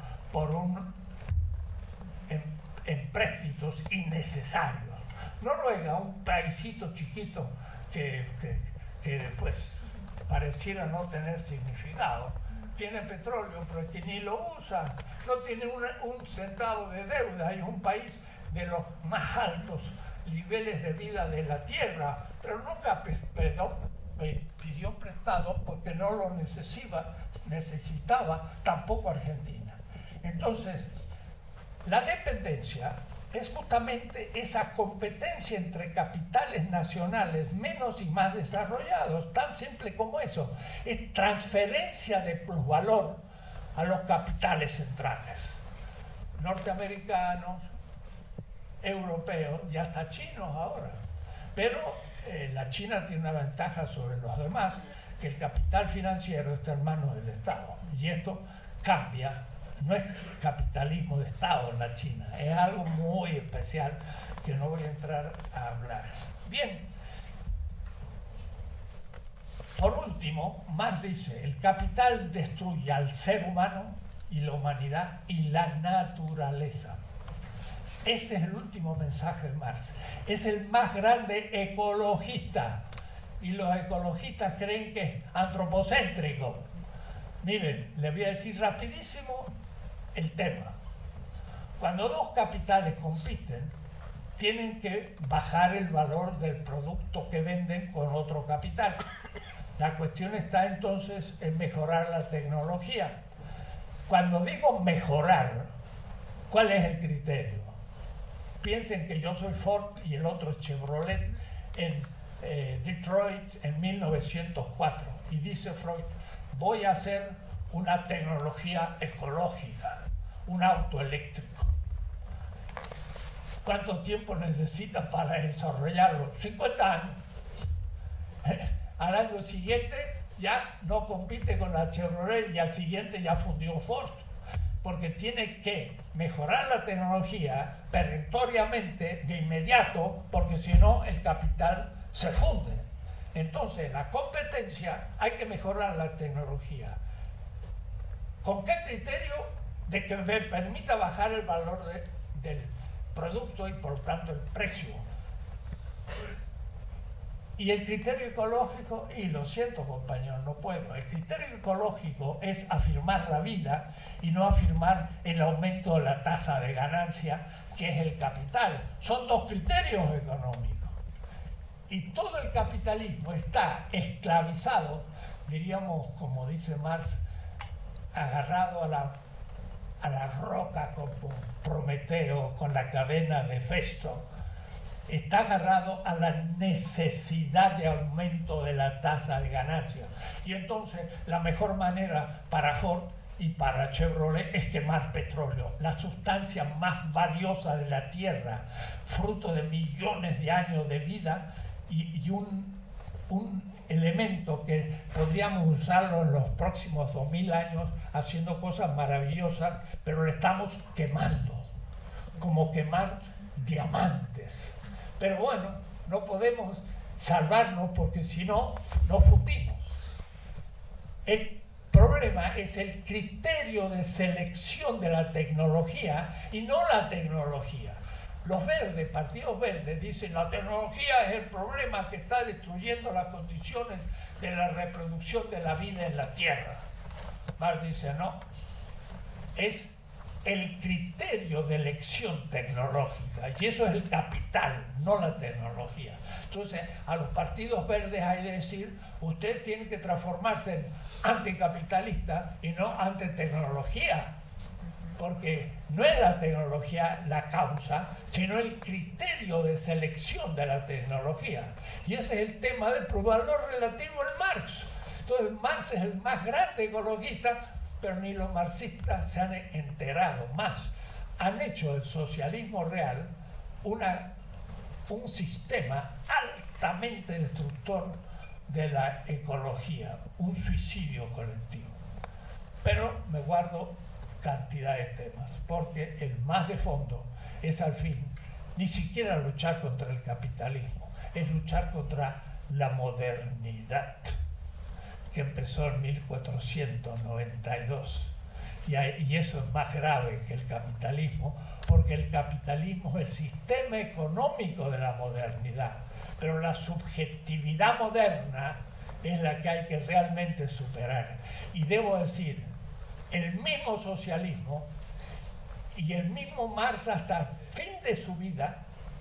en préstitos innecesarios. Noruega, un paísito chiquito que pues pareciera no tener significado, tiene petróleo, pero que ni lo usa, no tiene un centavo de deuda, y es un país de los más altos niveles de vida de la tierra, pero nunca pidió prestado porque no lo necesitaba tampoco Argentina. Entonces, la dependencia es justamente esa competencia entre capitales nacionales menos y más desarrollados, tan simple como eso. Es transferencia de plusvalor a los capitales centrales, norteamericanos, europeos y hasta chinos ahora. Pero la China tiene una ventaja sobre los demás, que el capital financiero está en manos del Estado, y esto cambia. No es capitalismo de Estado en la China, es algo muy especial que no voy a entrar a hablar. Bien, por último, Marx dice: el capital destruye al ser humano y la humanidad y la naturaleza. Ese es el último mensaje de Marx. Es el más grande ecologista, y los ecologistas creen que es antropocéntrico. Miren, les voy a decir rapidísimo el tema. Cuando dos capitales compiten, tienen que bajar el valor del producto que venden con otro capital. La cuestión está entonces en mejorar la tecnología. Cuando digo mejorar, ¿cuál es el criterio? Piensen que yo soy Ford y el otro es Chevrolet en Detroit en 1904, y dice Freud: voy a hacer una tecnología ecológica, un auto eléctrico. ¿Cuánto tiempo necesitan para desarrollarlo? 50 años. Al año siguiente ya no compite con la Chevrolet, y al siguiente ya fundió Ford, porque tiene que mejorar la tecnología perentoriamente, de inmediato, porque si no el capital se funde. Entonces, la competencia, hay que mejorar la tecnología. ¿Con qué criterio? De que me permita bajar el valor del producto y por tanto el precio. Y el criterio ecológico, y lo siento compañeros, no puedo, el criterio ecológico es afirmar la vida y no afirmar el aumento de la tasa de ganancia, que es el capital. Son dos criterios económicos. Y todo el capitalismo está esclavizado, diríamos, como dice Marx, agarrado a la roca como Prometeo con la cadena de Festo. Está agarrado a la necesidad de aumento de la tasa de ganancia. Y entonces la mejor manera para Ford y para Chevrolet es quemar petróleo, la sustancia más valiosa de la tierra, fruto de millones de años de vida, y un elemento que podríamos usarlo en los próximos 2000 años haciendo cosas maravillosas, pero lo estamos quemando, como quemar diamantes. Pero bueno, no podemos salvarnos porque si no, nos fundimos. El problema es el criterio de selección de la tecnología y no la tecnología. Los verdes, partidos verdes, dicen la tecnología es el problema que está destruyendo las condiciones de la reproducción de la vida en la Tierra. Marx dice no, es el criterio de elección tecnológica, y eso es el capital, no la tecnología. Entonces, a los partidos verdes hay de decir, usted tiene que transformarse en anticapitalista y no antitecnología, porque no es la tecnología la causa, sino el criterio de selección de la tecnología. Y ese es el tema del valor relativo en Marx. Entonces, Marx es el más grande ecologista, pero ni los marxistas se han enterado. Más, han hecho del socialismo real un sistema altamente destructor de la ecología, un suicidio colectivo. Pero me guardo cantidad de temas, porque el más de fondo es al fin ni siquiera luchar contra el capitalismo, es luchar contra la modernidad, que empezó en 1492. Y eso es más grave que el capitalismo, porque el capitalismo es el sistema económico de la modernidad, pero la subjetividad moderna es la que hay que realmente superar. Y debo decir, el mismo socialismo y el mismo Marx hasta el fin de su vida,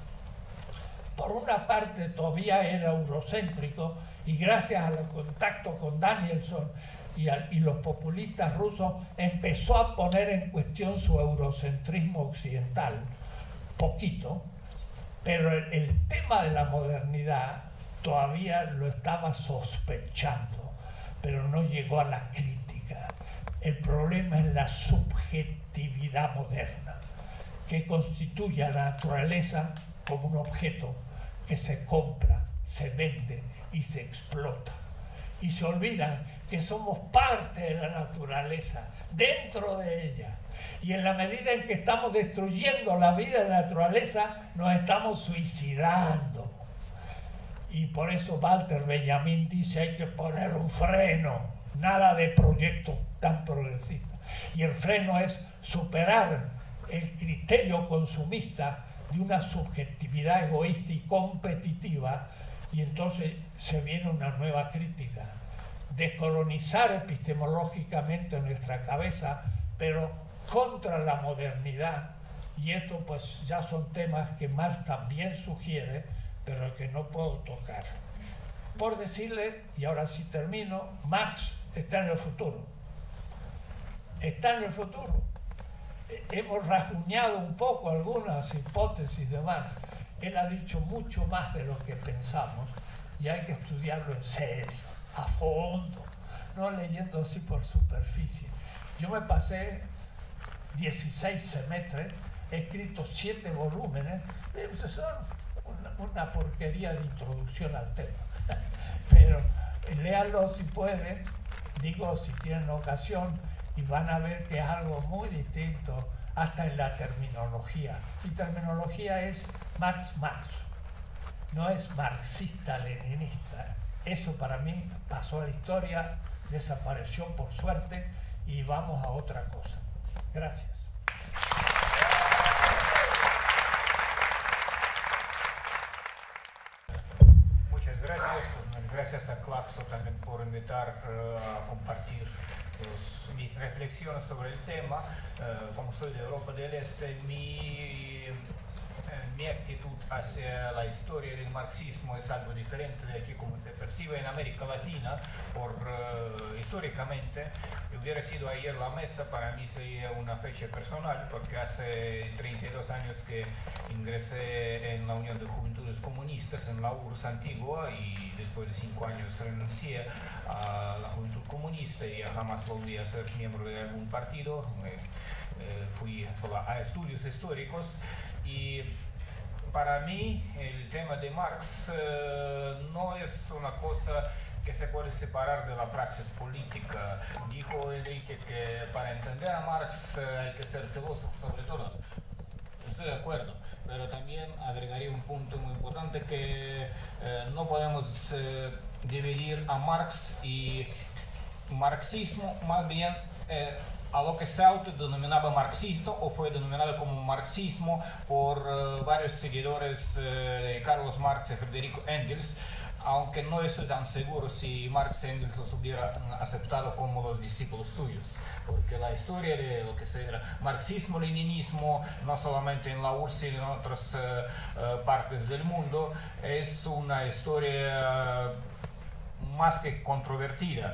por una parte todavía era eurocéntrico, y gracias al contacto con Danielson y los populistas rusos empezó a poner en cuestión su eurocentrismo occidental, poquito, pero el tema de la modernidad todavía lo estaba sospechando, pero no llegó a la crítica. El problema es la subjetividad moderna, que constituye a la naturaleza como un objeto que se compra, se vende y se explota. Y se olvidan que somos parte de la naturaleza, dentro de ella. Y en la medida en que estamos destruyendo la vida de la naturaleza, nos estamos suicidando. Y por eso Walter Benjamin dice, hay que poner un freno, nada de proyectos tan progresistas. Y el freno es superar el criterio consumista de una subjetividad egoísta y competitiva, y entonces se viene una nueva crítica. Descolonizar epistemológicamente nuestra cabeza, pero contra la modernidad. Y esto pues ya son temas que Marx también sugiere, pero que no puedo tocar. Por decirle, y ahora sí termino, Marx está en el futuro. Está en el futuro. Hemos rasguñado un poco algunas hipótesis de Marx. Él ha dicho mucho más de lo que pensamos y hay que estudiarlo en serio, a fondo, no leyendo así por superficie. Yo me pasé 16 semestres, he escrito 7 volúmenes, son una porquería de introducción al tema. Pero léanlo si pueden, digo si tienen ocasión, y van a ver que es algo muy distinto hasta en la terminología. Mi terminología es Marx, no es marxista-leninista. Eso para mí pasó a la historia, desapareció por suerte y vamos a otra cosa. Gracias. Muchas gracias. Gracias a Claxo también por invitar a compartir mis reflexiones sobre el tema. Como soy de Europa del Este, mi actitud hacia la historia del marxismo es algo diferente de aquí como se percibe en América Latina. Históricamente, hubiera sido ayer la mesa, para mí sería una fecha personal, porque hace 32 años que ingresé en la Unión de Juventudes Comunistas en la URSS antigua, y después de 5 años renuncié a la Juventud Comunista y jamás volví a ser miembro de algún partido. Fui a estudios históricos, y para mí el tema de Marx no es una cosa que se puede separar de la praxis política. Dijo Enrique que para entender a Marx hay que ser filósofo sobre todo. Estoy de acuerdo, pero también agregaría un punto muy importante, que no podemos dividir a Marx y marxismo, más bien a lo que se autodenominaba marxista o fue denominado como marxismo por varios seguidores de Carlos Marx y Federico Engels. aunque no estoy tan seguro si Marx y Engels los hubieran aceptado como los discípulos suyos, porque la historia de lo que será marxismo-leninismo, no solamente en la URSS, sino en otras partes del mundo, es una historia más que controvertida.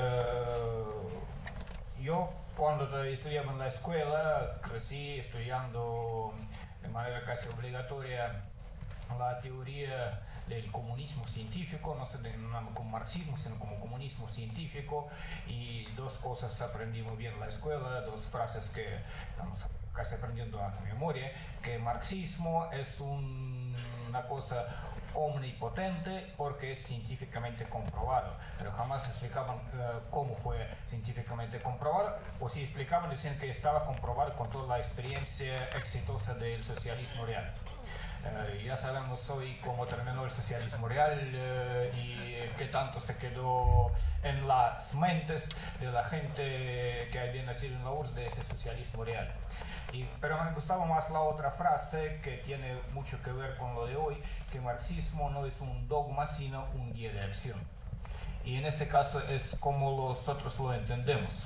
Yo cuando estudiaba en la escuela crecí estudiando de manera casi obligatoria la teoría del comunismo científico, no como marxismo, sino como comunismo científico, y dos cosas aprendí muy bien en la escuela, dos frases que estamos casi aprendiendo a memoria, que marxismo es una cosa omnipotente porque es científicamente comprobado, pero jamás explicaban cómo fue científicamente comprobado, o si explicaban decían que estaba comprobado con toda la experiencia exitosa del socialismo real. Ya sabemos hoy cómo terminó el socialismo real y qué tanto se quedó en las mentes de la gente que había nacido en la URSS de ese socialismo real. Pero me gustaba más la otra frase que tiene mucho que ver con lo de hoy, que marxismo no es un dogma sino un guía de acción. Y en ese caso es como nosotros lo entendemos.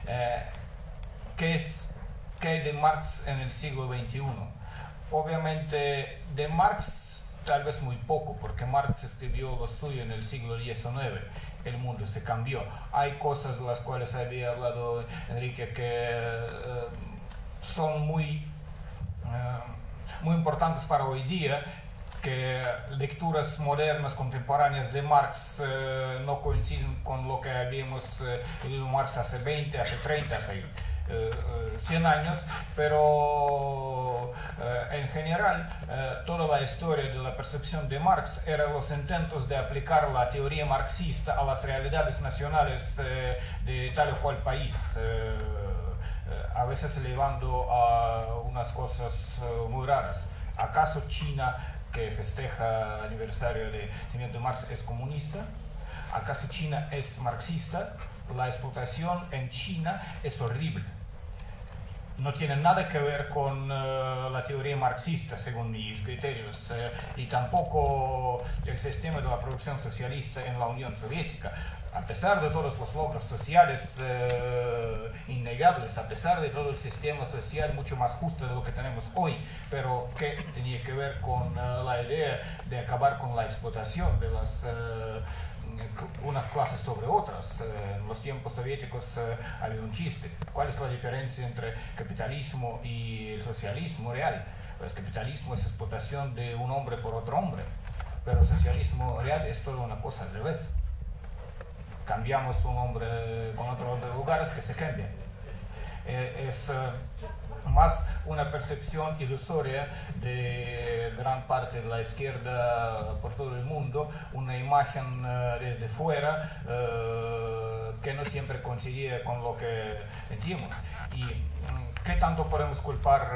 ¿Qué hay de Marx en el siglo XXI? Obviamente de Marx tal vez muy poco, porque Marx escribió lo suyo en el siglo XIX. El mundo se cambió. Hay cosas de las cuales había hablado Enrique que son muy importantes para hoy día, que lecturas modernas, contemporáneas de Marx no coinciden con lo que habíamos leído Marx hace 20, hace 30, hace 100 años, pero en general toda la historia de la percepción de Marx eran los intentos de aplicar la teoría marxista a las realidades nacionales de tal o cual país, a veces elevando a unas cosas muy raras. ¿Acaso China, que festeja el aniversario de nacimiento de Marx, es comunista? ¿Acaso China es marxista? La explotación en China es horrible. No tiene nada que ver con la teoría marxista, según mis criterios, y tampoco el sistema de la producción socialista en la Unión Soviética. A pesar de todos los logros sociales innegables, a pesar de todo el sistema social mucho más justo de lo que tenemos hoy, pero que tenía que ver con la idea de acabar con la explotación de unas clases sobre otras. En los tiempos soviéticos había un chiste. ¿Cuál es la diferencia entre capitalismo y el socialismo real? Pues capitalismo es explotación de un hombre por otro hombre, pero el socialismo real es toda una cosa al revés. Cambiamos un hombre con otro hombre de lugares que se cambian. Es más una percepción ilusoria de gran parte de la izquierda por todo el mundo, una imagen desde fuera que no siempre coincidía con lo que sentimos. ¿Y qué tanto podemos culpar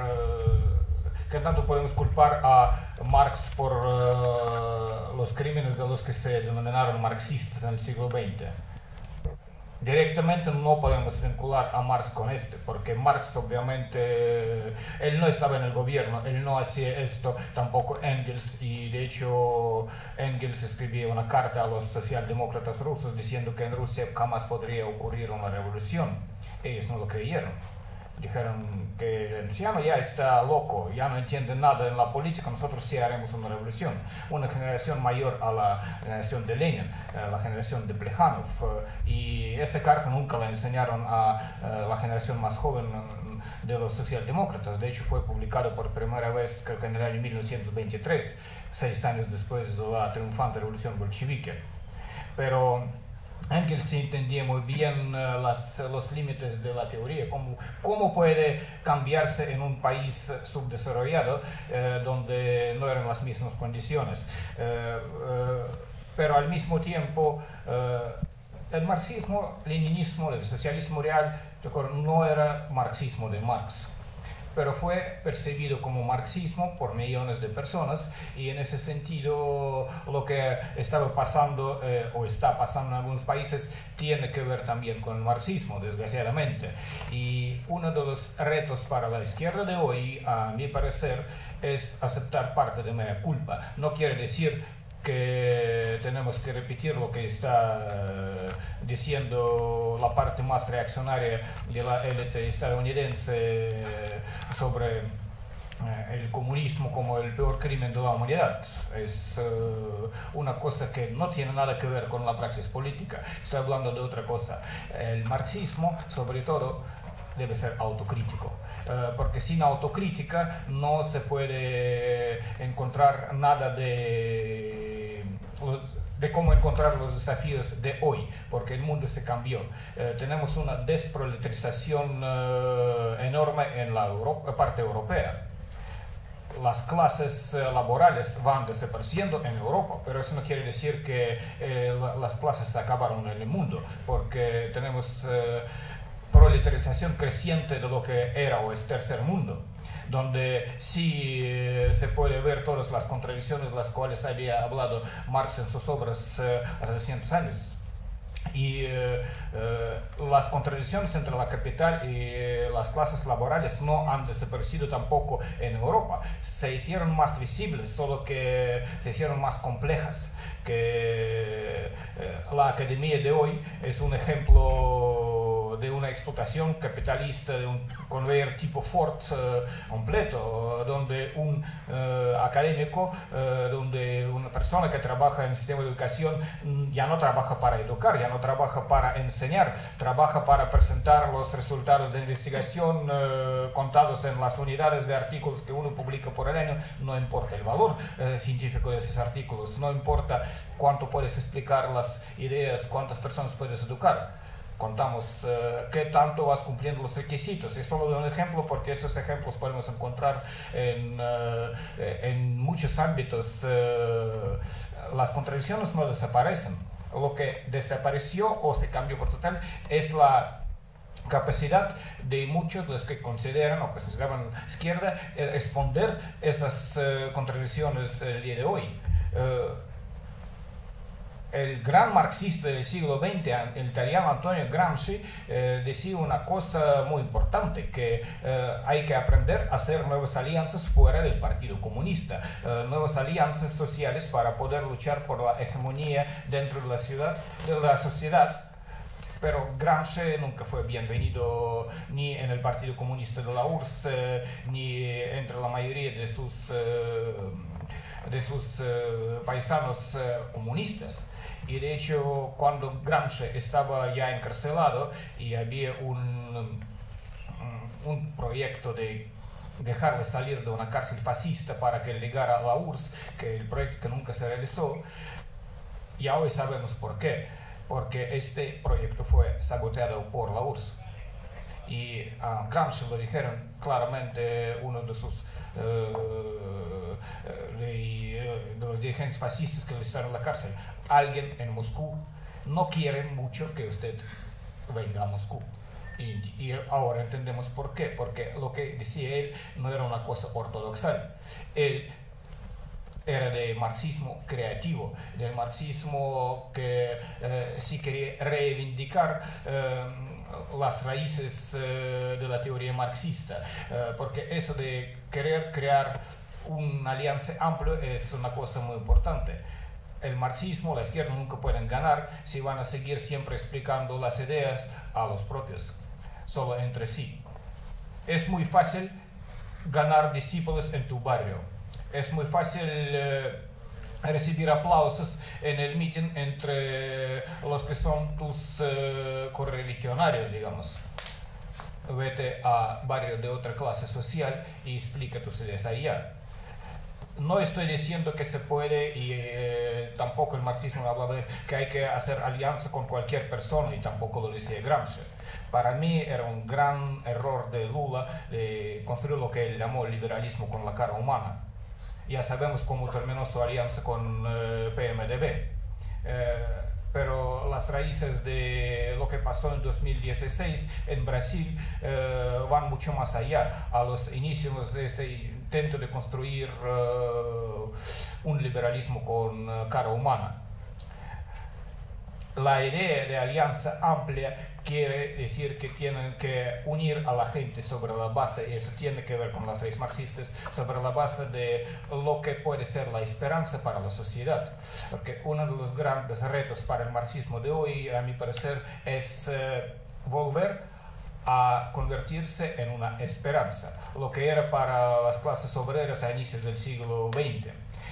a Marx por los crímenes de los que se denominaron marxistas en el siglo XX? Directamente no podemos vincular a Marx con porque Marx obviamente, él no estaba en el gobierno, él no hacía esto, tampoco Engels, y de hecho Engels escribía una carta a los socialdemócratas rusos diciendo que en Rusia jamás podría ocurrir una revolución. Ellos no lo creyeron. Dijeron que el anciano ya está loco, ya no entiende nada en la política, nosotros sí haremos una revolución. Una generación mayor a la generación de Lenin, la generación de Plejánov, y esa carta nunca la enseñaron a la generación más joven de los socialdemócratas. De hecho fue publicado por primera vez, creo que en el año 1923, 6 años después de la triunfante revolución bolchevique. Pero Engels sí entendía muy bien los límites de la teoría, cómo puede cambiarse en un país subdesarrollado donde no eran las mismas condiciones. Pero al mismo tiempo, el marxismo, leninismo, el socialismo real no era marxismo de Marx, pero fue percibido como marxismo por millones de personas, y en ese sentido lo que estaba pasando o está pasando en algunos países tiene que ver también con el marxismo, desgraciadamente. Y uno de los retos para la izquierda de hoy, a mi parecer, es aceptar parte de mea culpa. No quiere decir que tenemos que repetir lo que está diciendo la parte más reaccionaria de la élite estadounidense sobre el comunismo como el peor crimen de la humanidad. Es una cosa que no tiene nada que ver con la praxis política. Estoy hablando de otra cosa. El marxismo, sobre todo, debe ser autocrítico. Porque sin autocrítica no se puede encontrar nada de cómo encontrar los desafíos de hoy, porque el mundo se cambió. Tenemos una desproletarización enorme en la parte europea. Las clases laborales van desapareciendo en Europa, pero eso no quiere decir que las clases se acabaron en el mundo, porque tenemos proletarización creciente de lo que era o es tercer mundo, donde sí se puede ver todas las contradicciones de las cuales había hablado Marx en sus obras hace 200 años. Y las contradicciones entre la capital y las clases laborales no han desaparecido tampoco en Europa. Se hicieron más visibles, solo que se hicieron más complejas. Que la academia de hoy es un ejemplo de una explotación capitalista, de un conveyor tipo Ford completo, donde un académico, donde una persona que trabaja en el sistema de educación ya no trabaja para educar, ya no trabaja para enseñar, trabaja para presentar los resultados de investigación contados en las unidades de artículos que uno publica por el año. No importa el valor científico de esos artículos, no importa cuánto puedes explicar las ideas, cuántas personas puedes educar. Contamos qué tanto vas cumpliendo los requisitos. Y solo de un ejemplo, porque esos ejemplos podemos encontrar en muchos ámbitos. Las contradicciones no desaparecen. Lo que desapareció o se cambió por total es la capacidad de muchos de los que consideran o que consideraban izquierda responder esas contradicciones el día de hoy. El gran marxista del siglo XX, el italiano Antonio Gramsci, decía una cosa muy importante, que hay que aprender a hacer nuevas alianzas fuera del Partido Comunista, nuevas alianzas sociales para poder luchar por la hegemonía dentro de la sociedad. Pero Gramsci nunca fue bienvenido ni en el Partido Comunista de la URSS, ni entre la mayoría de sus paisanos comunistas. Y de hecho, cuando Gramsci estaba ya encarcelado y había un proyecto de dejarle salir de una cárcel fascista para que llegara a la URSS, que el proyecto que nunca se realizó, ya hoy sabemos por qué. Porque este proyecto fue saboteado por la URSS. Y a Gramsci lo dijeron claramente uno de sus de los dirigentes fascistas que le estaban en la cárcel. Alguien en Moscú no quiere mucho que usted venga a Moscú. Y ahora entendemos por qué. Porque lo que decía él no era una cosa ortodoxa. Él era de marxismo creativo, del marxismo que sí quería reivindicar las raíces de la teoría marxista, porque eso de querer crear una alianza amplia es una cosa muy importante. El marxismo, la izquierda nunca pueden ganar si van a seguir siempre explicando las ideas a los propios, solo entre sí. Es muy fácil ganar discípulos en tu barrio. Es muy fácil recibir aplausos en el meeting entre los que son tus correligionarios, digamos. Vete a barrio de otra clase social y explica tus ideas allá. No estoy diciendo que se puede, y tampoco el marxismo habla de que hay que hacer alianza con cualquier persona, y tampoco lo decía Gramsci. Para mí era un gran error de Lula de construir lo que él llamó el liberalismo con la cara humana. Ya sabemos cómo terminó su alianza con PMDB. Pero las raíces de lo que pasó en 2016 en Brasil van mucho más allá, a los inicios de este intento de construir un liberalismo con cara humana. La idea de alianza amplia quiere decir que tienen que unir a la gente sobre la base, y eso tiene que ver con las leyes marxistas, sobre la base de lo que puede ser la esperanza para la sociedad. Porque uno de los grandes retos para el marxismo de hoy, a mi parecer, es volver a convertirse en una esperanza, lo que era para las clases obreras a inicios del siglo XX.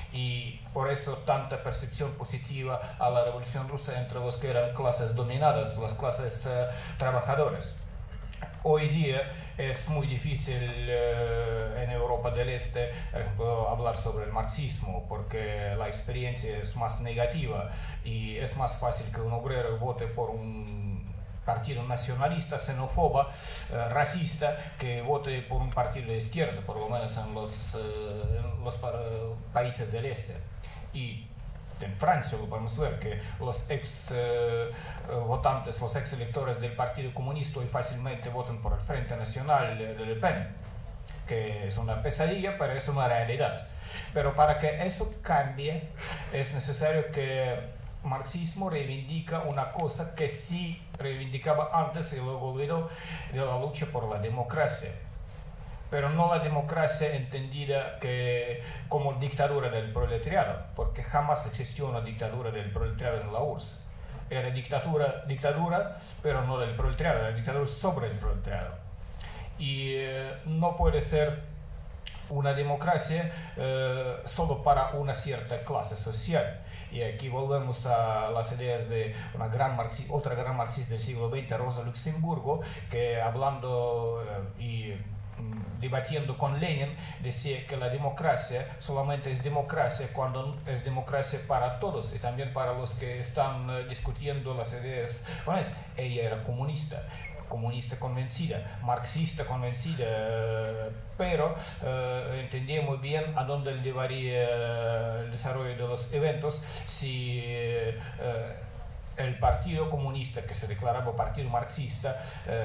Y por eso tanta percepción positiva a la Revolución Rusa entre los que eran clases dominadas, las clases trabajadoras. Hoy día es muy difícil en Europa del Este, por ejemplo, hablar sobre el marxismo, porque la experiencia es más negativa y es más fácil que un obrero vote por un partido nacionalista, xenófoba, racista, que vote por un partido de izquierda, por lo menos en los países del este. Y en Francia lo podemos ver, que los ex votantes, los ex electores del Partido Comunista hoy fácilmente votan por el Frente Nacional de Le Pen, que es una pesadilla, pero es una realidad. Pero para que eso cambie, es necesario que marxismo reivindica una cosa que sí reivindicaba antes y luego olvidó, de la lucha por la democracia. Pero no la democracia entendida como dictadura del proletariado, porque jamás existió una dictadura del proletariado en la URSS. Era dictadura, pero no del proletariado, era dictadura sobre el proletariado. Y no puede ser una democracia solo para una cierta clase social. Y aquí volvemos a las ideas de otra gran marxista del siglo XX, Rosa Luxemburgo, que hablando y debatiendo con Lenin, decía que la democracia solamente es democracia cuando es democracia para todos y también para los que están discutiendo las ideas. Bueno, ella era comunista convencida, marxista convencida, pero entendía muy bien a dónde llevaría el desarrollo de los eventos si el Partido Comunista, que se declaraba partido marxista,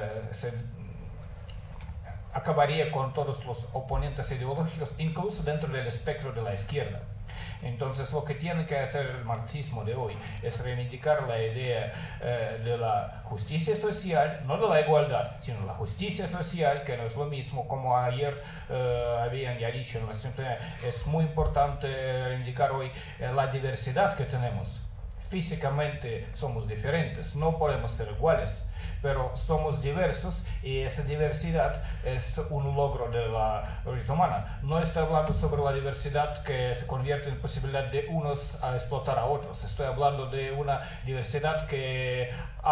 acabaría con todos los oponentes ideológicos, incluso dentro del espectro de la izquierda. Entonces lo que tiene que hacer el marxismo de hoy es reivindicar la idea de la justicia social, no de la igualdad, sino la justicia social, que no es lo mismo, como ayer habían ya dicho en la Asamblea. Es muy importante reivindicar hoy la diversidad que tenemos. Físicamente somos diferentes, no podemos ser iguales, pero somos diversos y esa diversidad es un logro de la vida humana. No estoy hablando sobre la diversidad que se convierte en posibilidad de unos a explotar a otros. Estoy hablando de una diversidad que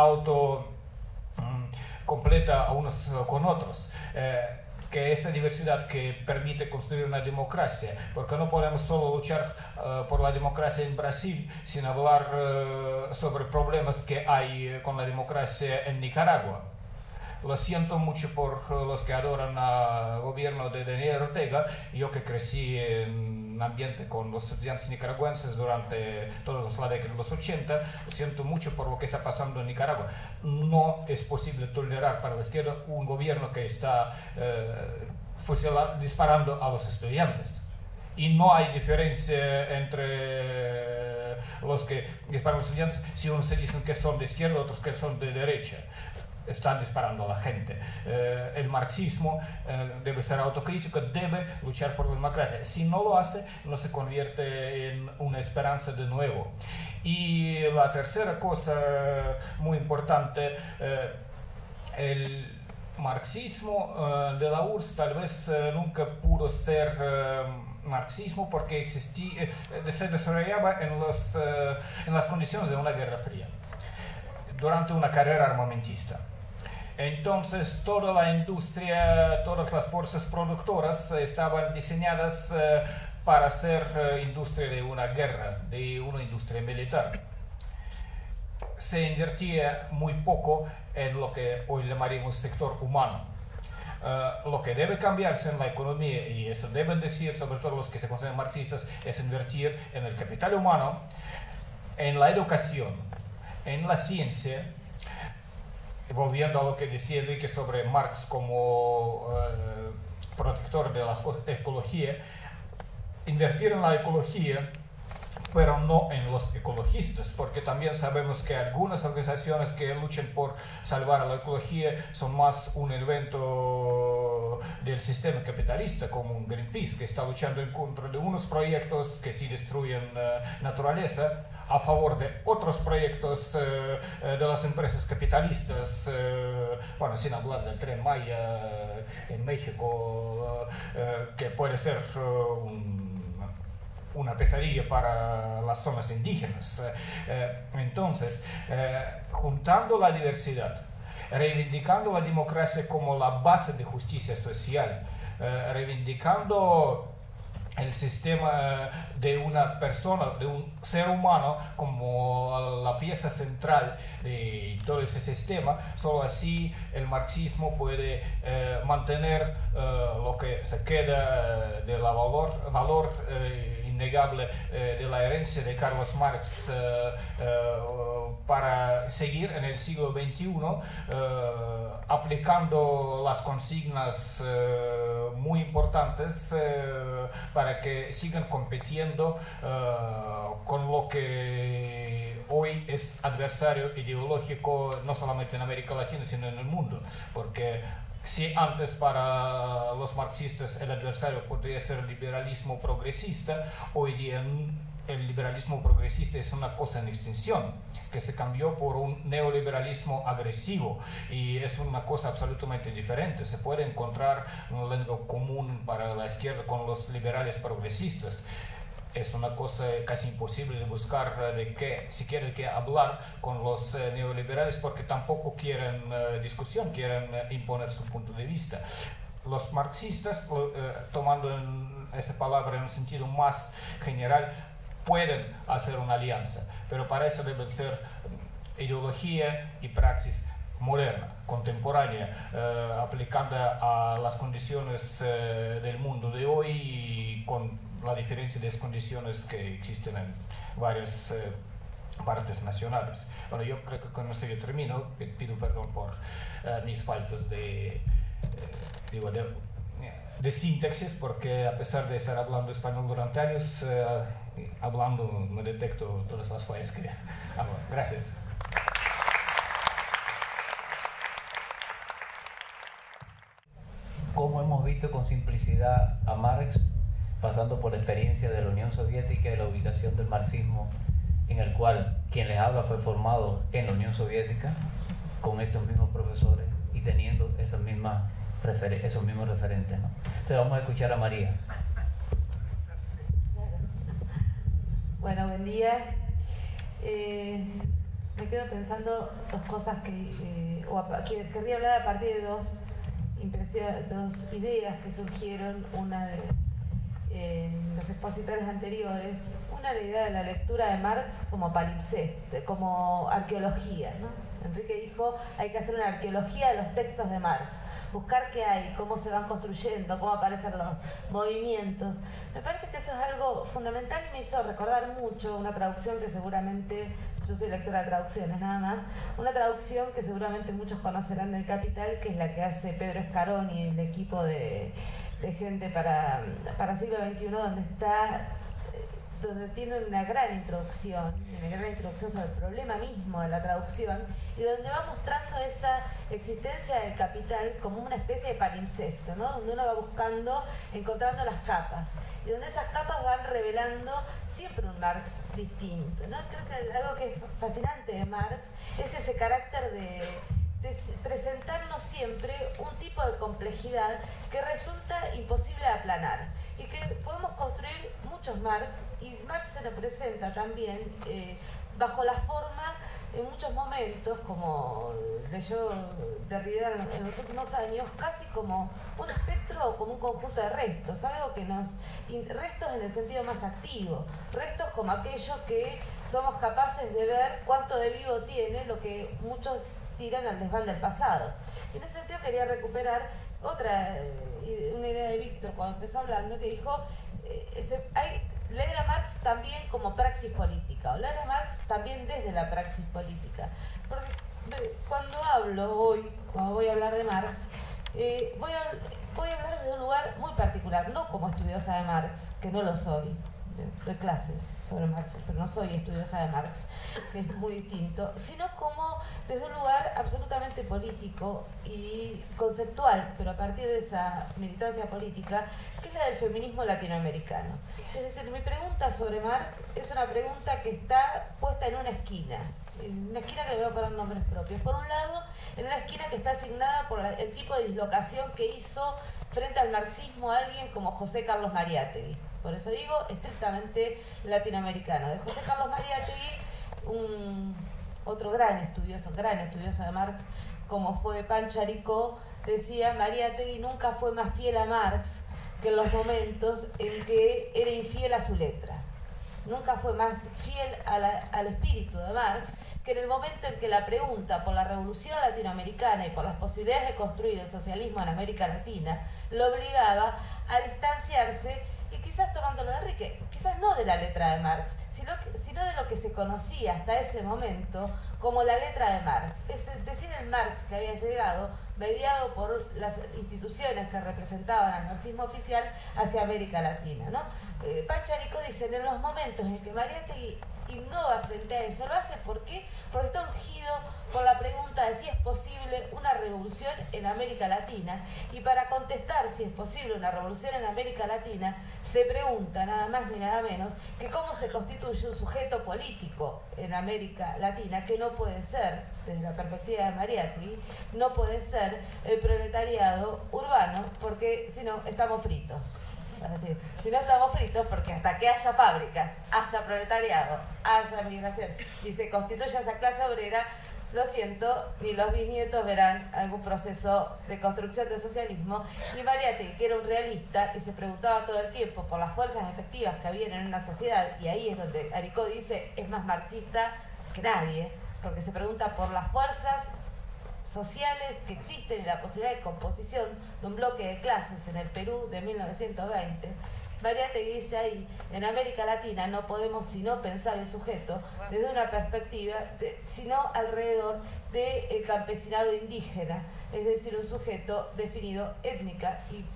completa a unos con otros. Que esa diversidad que permite construir una democracia, porque no podemos solo luchar por la democracia en Brasil sin hablar sobre problemas que hay con la democracia en Nicaragua. Lo siento mucho por los que adoran al gobierno de Daniel Ortega. Yo que crecí en un ambiente con los estudiantes nicaragüenses durante toda la década de los 80, lo siento mucho por lo que está pasando en Nicaragua. No es posible tolerar para la izquierda un gobierno que está disparando a los estudiantes. Y no hay diferencia entre los que disparan a los estudiantes si unos se dicen que son de izquierda, otros que son de derecha. Están disparando a la gente. El marxismo debe ser autocrítico, debe luchar por la democracia. Si no lo hace, no se convierte en una esperanza de nuevo. Y la tercera cosa muy importante, el marxismo de la URSS tal vez nunca pudo ser marxismo porque se desarrollaba en las condiciones de una guerra fría, durante una carrera armamentista. Entonces toda la industria, todas las fuerzas productoras estaban diseñadas para ser industria de una guerra, de una industria militar. Se invertía muy poco en lo que hoy llamaríamos sector humano. Lo que debe cambiarse en la economía, y eso deben decir sobre todo los que se consideran marxistas, es invertir en el capital humano, en la educación, en la ciencia. Volviendo a lo que decía Enrique sobre Marx como protector de la ecología, invertir en la ecología pero no en los ecologistas, porque también sabemos que algunas organizaciones que luchan por salvar a la ecología son más un evento del sistema capitalista, como un Greenpeace, que está luchando en contra de unos proyectos que sí destruyen naturaleza, a favor de otros proyectos de las empresas capitalistas, bueno, sin hablar del Tren Maya en México, que puede ser una pesadilla para las zonas indígenas. Entonces, juntando la diversidad, reivindicando la democracia como la base de justicia social, reivindicando el sistema de una persona, de un ser humano como la pieza central de todo ese sistema, solo así el marxismo puede mantener lo que se queda de la valor innegable de la herencia de Carlos Marx para seguir en el siglo XXI aplicando las consignas muy importantes para que sigan compitiendo con lo que hoy es adversario ideológico no solamente en América Latina sino en el mundo, porque si antes para los marxistas el adversario podría ser el liberalismo progresista, hoy día el liberalismo progresista es una cosa en extinción, que se cambió por un neoliberalismo agresivo y es una cosa absolutamente diferente. Se puede encontrar un lenguaje común para la izquierda con los liberales progresistas. Es una cosa casi imposible de buscar de que si quieren que hablar con los neoliberales porque tampoco quieren discusión, quieren imponer su punto de vista. Los marxistas, tomando esa palabra en un sentido más general, pueden hacer una alianza, pero para eso debe ser ideología y praxis moderna, contemporánea, aplicada a las condiciones del mundo de hoy y con la diferencia de condiciones que existen en varias partes nacionales. Bueno, yo creo que con eso yo termino. Pido perdón por mis faltas de sintaxis, porque a pesar de estar hablando español durante años, hablando me detecto todas las fallas que hago. Gracias. Como hemos visto con simplicidad a Marx, pasando por la experiencia de la Unión Soviética y la ubicación del marxismo, en el cual quien les habla fue formado en la Unión Soviética, con estos mismos profesores y teniendo esos mismos referentes, ¿no? Entonces vamos a escuchar a María. Bueno, buen día. Me quedo pensando dos cosas que querría hablar a partir de dos ideas que surgieron, una de los expositores anteriores. Una, la idea de la lectura de Marx como palimpsest, como arqueología, ¿no? Enrique dijo, hay que hacer una arqueología de los textos de Marx, buscar qué hay, cómo se van construyendo, cómo aparecen los movimientos. Me parece que eso es algo fundamental y me hizo recordar mucho una traducción que seguramente, yo soy lectora de traducciones nada más, una traducción que seguramente muchos conocerán del Capital, que es la que hace Pedro Escarón y el equipo de gente para siglo XXI, donde tiene una gran introducción sobre el problema mismo de la traducción y donde va mostrando esa existencia del capital como una especie de palimpsesto, ¿no? Donde uno va buscando, encontrando las capas y donde esas capas van revelando siempre un Marx distinto, ¿no? Creo que algo que es fascinante de Marx es ese carácter de presentarnos siempre un tipo de complejidad que resulta imposible de aplanar y que podemos construir muchos Marx, y Marx se lo presenta también bajo la forma en muchos momentos, como leyó Derrida en los últimos años, casi como un espectro o como un conjunto de restos, algo que restos en el sentido más activo, restos como aquellos que somos capaces de ver cuánto de vivo tiene lo que muchos tiran al desván del pasado. Y en ese sentido quería recuperar una idea de Víctor cuando empezó hablando, que dijo, leer a Marx también como praxis política, o leer a Marx también desde la praxis política. Porque cuando voy a hablar de Marx, voy a hablar desde un lugar muy particular, no como estudiosa de Marx, que no lo soy, de clases sobre Marx, pero no soy estudiosa de Marx, que es muy distinto, sino como desde un lugar absolutamente político y conceptual, pero a partir de esa militancia política, que es la del feminismo latinoamericano. Es decir, mi pregunta sobre Marx es una pregunta que está puesta en una esquina que le voy a poner nombres propios. Por un lado, en una esquina que está asignada por el tipo de dislocación que hizo frente al marxismo alguien como José Carlos Mariátegui. Por eso digo, estrictamente latinoamericano. De José Carlos Mariátegui, otro gran estudioso de Marx, como fue Pancho Aricó, decía: Mariátegui nunca fue más fiel a Marx que en los momentos en que era infiel a su letra. Nunca fue más fiel al espíritu de Marx que en el momento en que la pregunta por la revolución latinoamericana y por las posibilidades de construir el socialismo en América Latina lo obligaba a distanciarse, y quizás tomándolo de Enrique, quizás no de la letra de Marx, sino de lo que se conocía hasta ese momento como la letra de Marx. Es decir, el Marx que había llegado, mediado por las instituciones que representaban al marxismo oficial hacia América Latina, ¿no? Pancho Aricó dice: en los momentos en que Mariátegui innova frente a eso, lo hace ¿por qué? Porque está urgido por la pregunta de si es posible una revolución en América Latina, y para contestar si es posible una revolución en América Latina se pregunta nada más ni nada menos que cómo se constituye un sujeto político en América Latina, que no puede ser, desde la perspectiva de Mariátegui, no puede ser el proletariado urbano, porque si no estamos fritos. Si no estamos fritos, porque hasta que haya fábricas, haya proletariado, haya migración y se constituya esa clase obrera, lo siento, ni los bisnietos verán algún proceso de construcción del socialismo. Y Mariátegui, que era un realista y se preguntaba todo el tiempo por las fuerzas efectivas que había en una sociedad, y ahí es donde Aricó dice es más marxista que nadie, porque se pregunta por las fuerzas sociales que existen y la posibilidad de composición de un bloque de clases en el Perú de 1920. Mariátegui dice ahí: en América Latina no podemos sino pensar el sujeto desde una perspectiva, sino alrededor del campesinado indígena, es decir, un sujeto definido étnica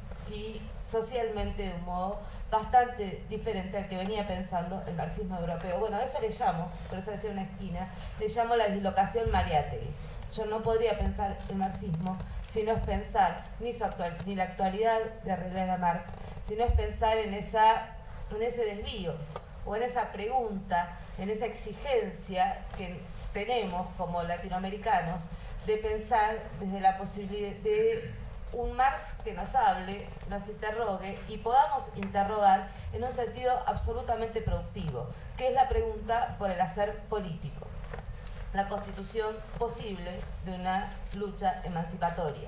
y socialmente de un modo bastante diferente al que venía pensando el marxismo europeo. Bueno, a eso le llamo, por eso decía una esquina, le llamo la dislocación Mariátegui. Yo no podría pensar el marxismo si no es pensar ni la actualidad de René Marx, sino es pensar en ese desvío, o en esa pregunta, en esa exigencia que tenemos como latinoamericanos de pensar desde la posibilidad de un Marx que nos hable, nos interrogue y podamos interrogar en un sentido absolutamente productivo, que es la pregunta por el hacer político, la constitución posible de una lucha emancipatoria.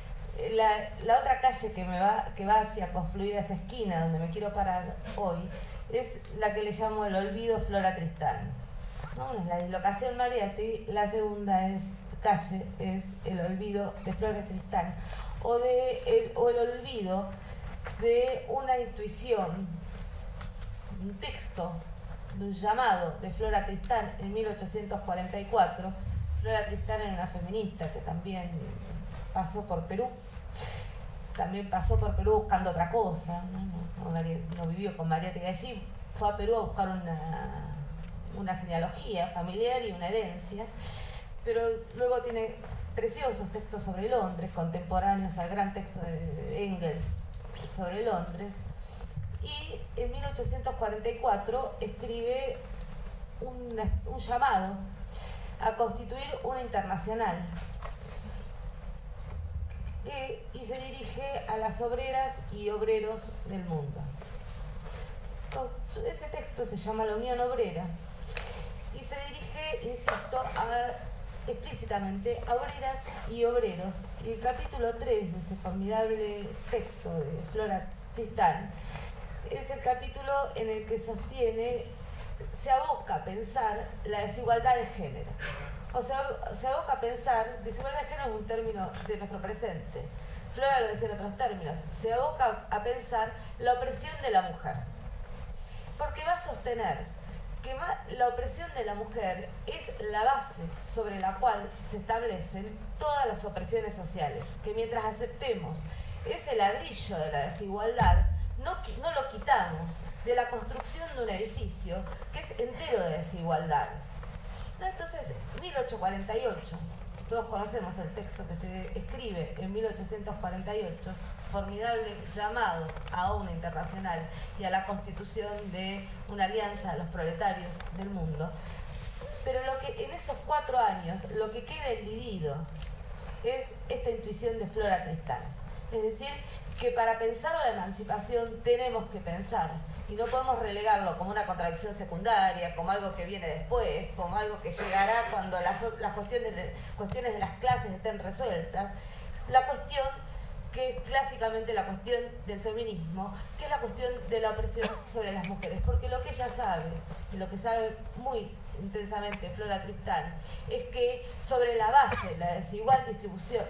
La otra calle que va hacia confluir esa esquina donde me quiero parar hoy es la que le llamo el olvido Flora Tristán. ¿No? Es la dislocación Mariátegui. La segunda calle es el olvido de Flora Tristán, o el olvido de una intuición, un texto, de un llamado de Flora Tristán en 1844. Flora Tristán era una feminista que también pasó por Perú. También pasó por Perú buscando otra cosa, no vivió con Mariátegui allí, fue a Perú a buscar una genealogía familiar y una herencia, pero luego tiene preciosos textos sobre Londres, contemporáneos al gran texto de Engels sobre Londres, y en 1844 escribe un llamado a constituir una internacional y se dirige a las obreras y obreros del mundo. Ese texto se llama La Unión Obrera y se dirige, insisto, explícitamente a obreras y obreros. Y el capítulo 3 de ese formidable texto de Flora Tristán es el capítulo en el que se aboca a pensar la desigualdad de género. O sea, se aboca a pensar, desigualdad de género es un término de nuestro presente, Flora lo decía en otros términos, se aboca a pensar la opresión de la mujer. Porque va a sostener que la opresión de la mujer es la base sobre la cual se establecen todas las opresiones sociales, que mientras aceptemos ese ladrillo de la desigualdad, no lo quitamos de la construcción de un edificio que es entero de desigualdades. ¿No? Entonces, 1848, todos conocemos el texto que se escribe en 1848, formidable llamado a una internacional y a la constitución de una alianza de los proletarios del mundo. Pero lo que en esos 4 años, lo que queda dividido es esta intuición de Flora Tristán. Es decir, que para pensar la emancipación tenemos que pensar, y no podemos relegarlo como una contradicción secundaria, como algo que viene después, como algo que llegará cuando las cuestiones de las clases estén resueltas. La cuestión que es clásicamente la cuestión del feminismo, que es la cuestión de la opresión sobre las mujeres, porque lo que ella sabe, y lo que sabe muy intensamente Flora Tristán, es que sobre la base de la desigual distribución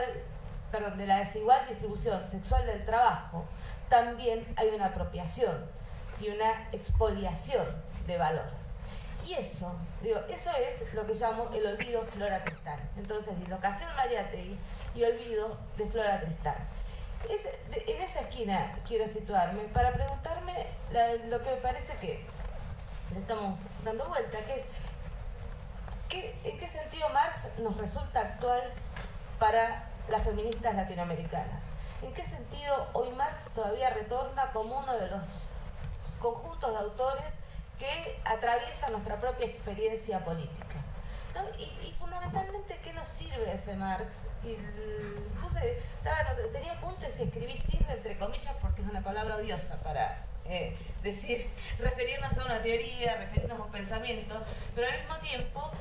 sexual del trabajo, también hay una apropiación y una expoliación de valor. Y eso es lo que llamo el olvido Flora Tristán. Entonces, dislocación Mariátegui y olvido de Flora Tristán. En esa esquina quiero situarme para preguntarme lo que me parece que le estamos dando vuelta, que es ¿en qué sentido Marx nos resulta actual para las feministas latinoamericanas? ¿En qué sentido hoy Marx todavía retorna como uno de los conjuntos de autores que atraviesan nuestra propia experiencia política? ¿No? Y fundamentalmente, ¿qué nos sirve ese Marx? Tenía apuntes y escribí sirve entre comillas porque es una palabra odiosa para referirnos a una teoría, referirnos a un pensamiento, pero al mismo tiempo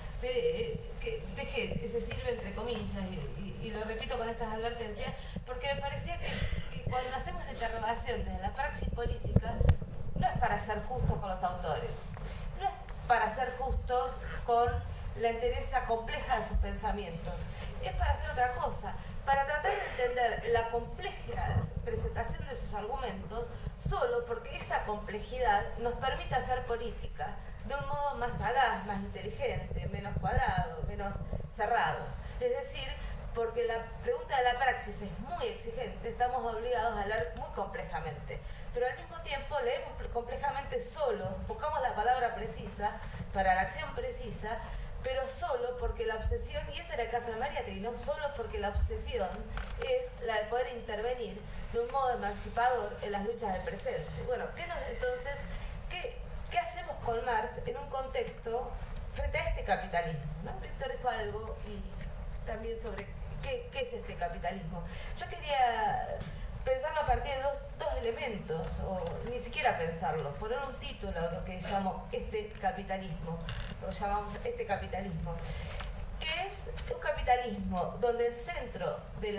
dejé ese sirve entre comillas y lo repito con estas advertencias porque me parecía que cuando hacemos la interrogación desde la praxis política no es para ser justos con los autores, no es para ser justos con la entereza compleja de sus pensamientos, es para hacer otra cosa, para tratar de entender la compleja presentación de sus argumentos solo porque esa complejidad nos permite hacer política de un modo más sagaz, más inteligente, menos cuadrado, menos cerrado. Es decir, porque la pregunta de la praxis es muy exigente, estamos obligados a leer muy complejamente, pero al mismo tiempo leemos complejamente solo, buscamos la palabra precisa para la acción precisa, pero solo porque la obsesión, y ese era el caso de Mariátegui, no solo porque la obsesión es la de poder intervenir de un modo emancipador en las luchas del presente. Bueno, entonces, ¿qué hacemos con Marx en un contexto frente a este capitalismo? ¿No? Víctor dijo algo y también sobre qué es este capitalismo. Yo quería pensarlo a partir de dos elementos, o ni siquiera pensarlo, poner un título a lo que llamo este capitalismo, lo llamamos este capitalismo, que es un capitalismo donde el centro de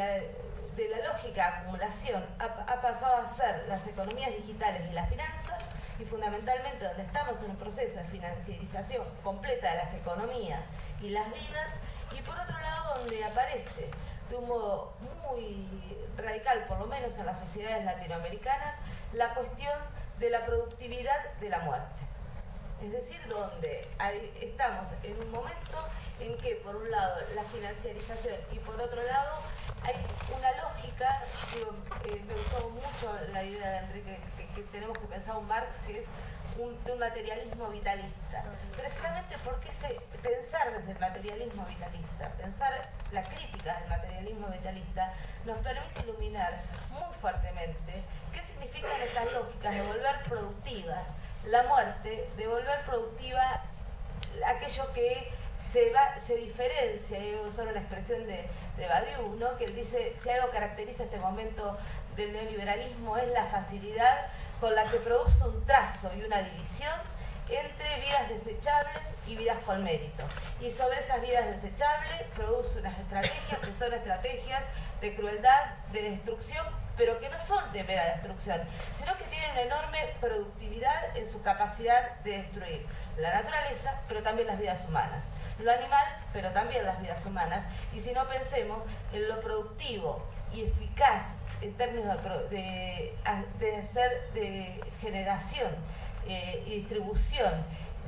la lógica de acumulación ha pasado a ser las economías digitales y las finanzas, y fundamentalmente donde estamos en un proceso de financiarización completa de las economías y las vidas, y por otro lado donde aparece de un modo muy radical, por lo menos en las sociedades latinoamericanas, la cuestión de la productividad de la muerte. Es decir, donde estamos en un momento en que, por un lado, la financiarización y por otro lado, hay una lógica, me gustó mucho la idea de Enrique, que tenemos que pensar un Marx que es de un materialismo vitalista. Precisamente porque pensar desde el materialismo vitalista, pensar la crítica del materialismo vitalista, nos permite iluminar muy fuertemente qué significan estas lógicas de volver productiva la muerte, de volver productiva aquello que se diferencia, y uso la expresión de Badiou, ¿no? Que él dice, si algo caracteriza este momento del neoliberalismo es la facilidad con la que produce un trazo y una división entre vidas desechables y vidas con mérito. Y sobre esas vidas desechables produce unas estrategias que son estrategias de crueldad, de destrucción, pero que no son de mera destrucción, sino que tienen una enorme productividad en su capacidad de destruir la naturaleza, pero también las vidas humanas. Lo animal, pero también las vidas humanas. Y si no pensemos en lo productivo y eficaz en términos de generación y distribución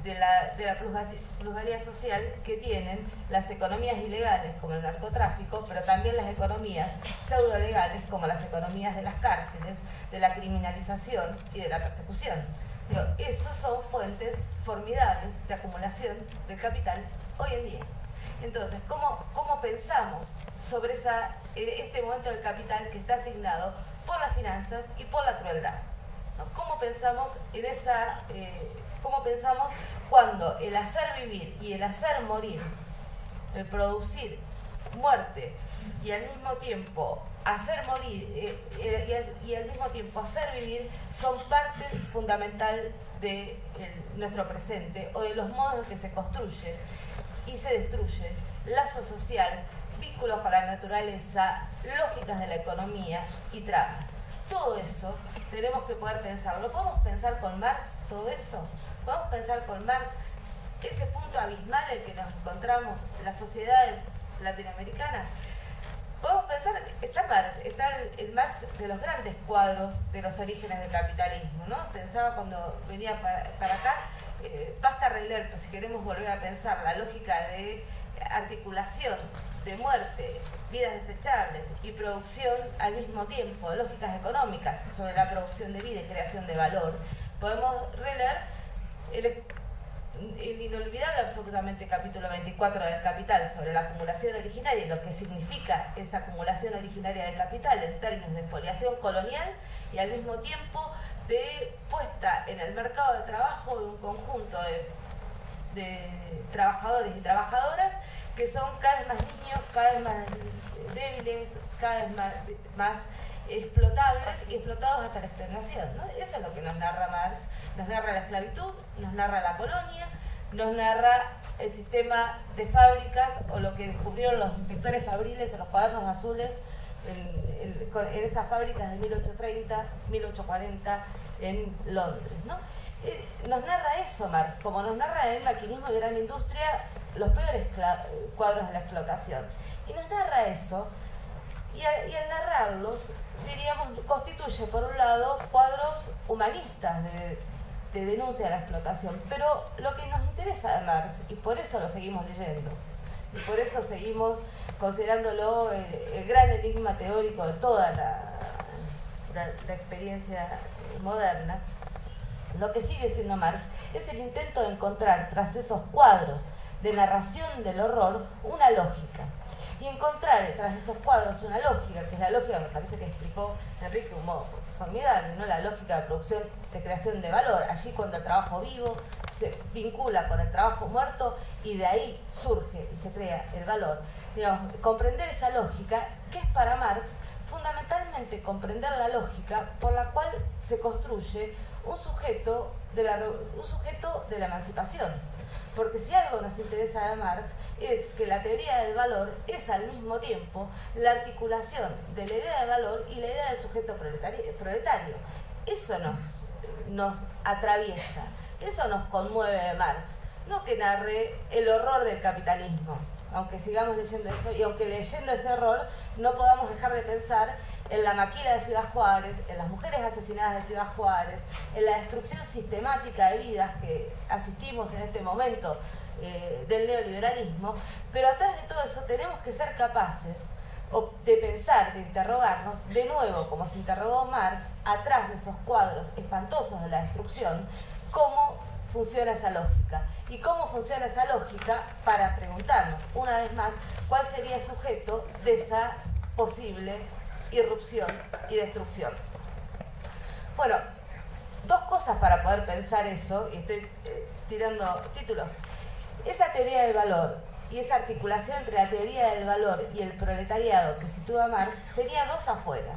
de la plusvalía social que tienen las economías ilegales como el narcotráfico, pero también las economías pseudolegales como las economías de las cárceles, de la criminalización y de la persecución. Digo, esos son fuentes formidables de acumulación del capital hoy en día. Entonces, ¿cómo pensamos sobre este momento del capital que está asignado por las finanzas y por la crueldad? ¿No? ¿Cómo pensamos cómo pensamos cuando el hacer vivir y el hacer morir, el producir muerte y al mismo tiempo hacer morir y al mismo tiempo hacer vivir son parte fundamental de nuestro presente o de los modos en que se construye y se destruye lazo social, vínculos con la naturaleza, lógicas de la economía y tramas? Todo eso tenemos que poder pensarlo. ¿Podemos pensar con Marx todo eso? ¿Podemos pensar con Marx ese punto abismal en que nos encontramos las sociedades latinoamericanas? Podemos pensar, está el Marx de los grandes cuadros de los orígenes del capitalismo, ¿no? Pensaba cuando venía para acá, basta releer, pues si queremos volver a pensar la lógica de articulación, de muerte, vidas desechables y producción al mismo tiempo, lógicas económicas sobre la producción de vida y creación de valor. Podemos releer el inolvidable absolutamente capítulo 24 del Capital sobre la acumulación originaria y lo que significa esa acumulación originaria del capital en términos de expoliación colonial y al mismo tiempo de puesta en el mercado de trabajo de un conjunto de trabajadores y trabajadoras que son cada vez más niños, cada vez más débiles, cada vez más explotables y explotados hasta la extenuación, ¿no? Eso es lo que nos narra Marx. Nos narra la esclavitud, nos narra la colonia, nos narra el sistema de fábricas o lo que descubrieron los inspectores fabriles en los cuadernos azules en esas fábricas de 1830, 1840 en Londres, ¿no? Nos narra eso Marx, como nos narra en el maquinismo y gran industria los peores cuadros de la explotación. Y nos narra eso, y al narrarlos, diríamos, constituye por un lado cuadros humanistas de denuncia de la explotación, pero lo que nos interesa de Marx, y por eso lo seguimos leyendo, y por eso seguimos considerándolo el gran enigma teórico de toda la experiencia moderna, lo que sigue siendo Marx es el intento de encontrar tras esos cuadros de narración del horror una lógica. Y encontrar tras esos cuadros una lógica, que es la lógica, me parece que explicó Enrique de un modo formidable, ¿no? La lógica de producción, de creación de valor. Allí cuando el trabajo vivo se vincula con el trabajo muerto y de ahí surge y se crea el valor. Digamos, comprender esa lógica, que es para Marx fundamentalmente comprender la lógica por la cual se construye un sujeto de la emancipación. Porque si algo nos interesa de Marx es que la teoría del valor es al mismo tiempo la articulación de la idea de valor y la idea del sujeto proletario. Eso nos atraviesa, eso nos conmueve de Marx, no que narre el horror del capitalismo, aunque sigamos leyendo eso y aunque leyendo ese horror no podamos dejar de pensar en la maquila de Ciudad Juárez, en las mujeres asesinadas de Ciudad Juárez, en la destrucción sistemática de vidas que asistimos en este momento del neoliberalismo, pero atrás de todo eso tenemos que ser capaces de pensar, de interrogarnos, de nuevo, como se interrogó Marx, atrás de esos cuadros espantosos de la destrucción, cómo funciona esa lógica. Y cómo funciona esa lógica para preguntarnos, una vez más, cuál sería el sujeto de esa posible irrupción y destrucción. Bueno, dos cosas para poder pensar eso, y estoy tirando títulos. Esa teoría del valor y esa articulación entre la teoría del valor y el proletariado que sitúa Marx tenía dos afueras.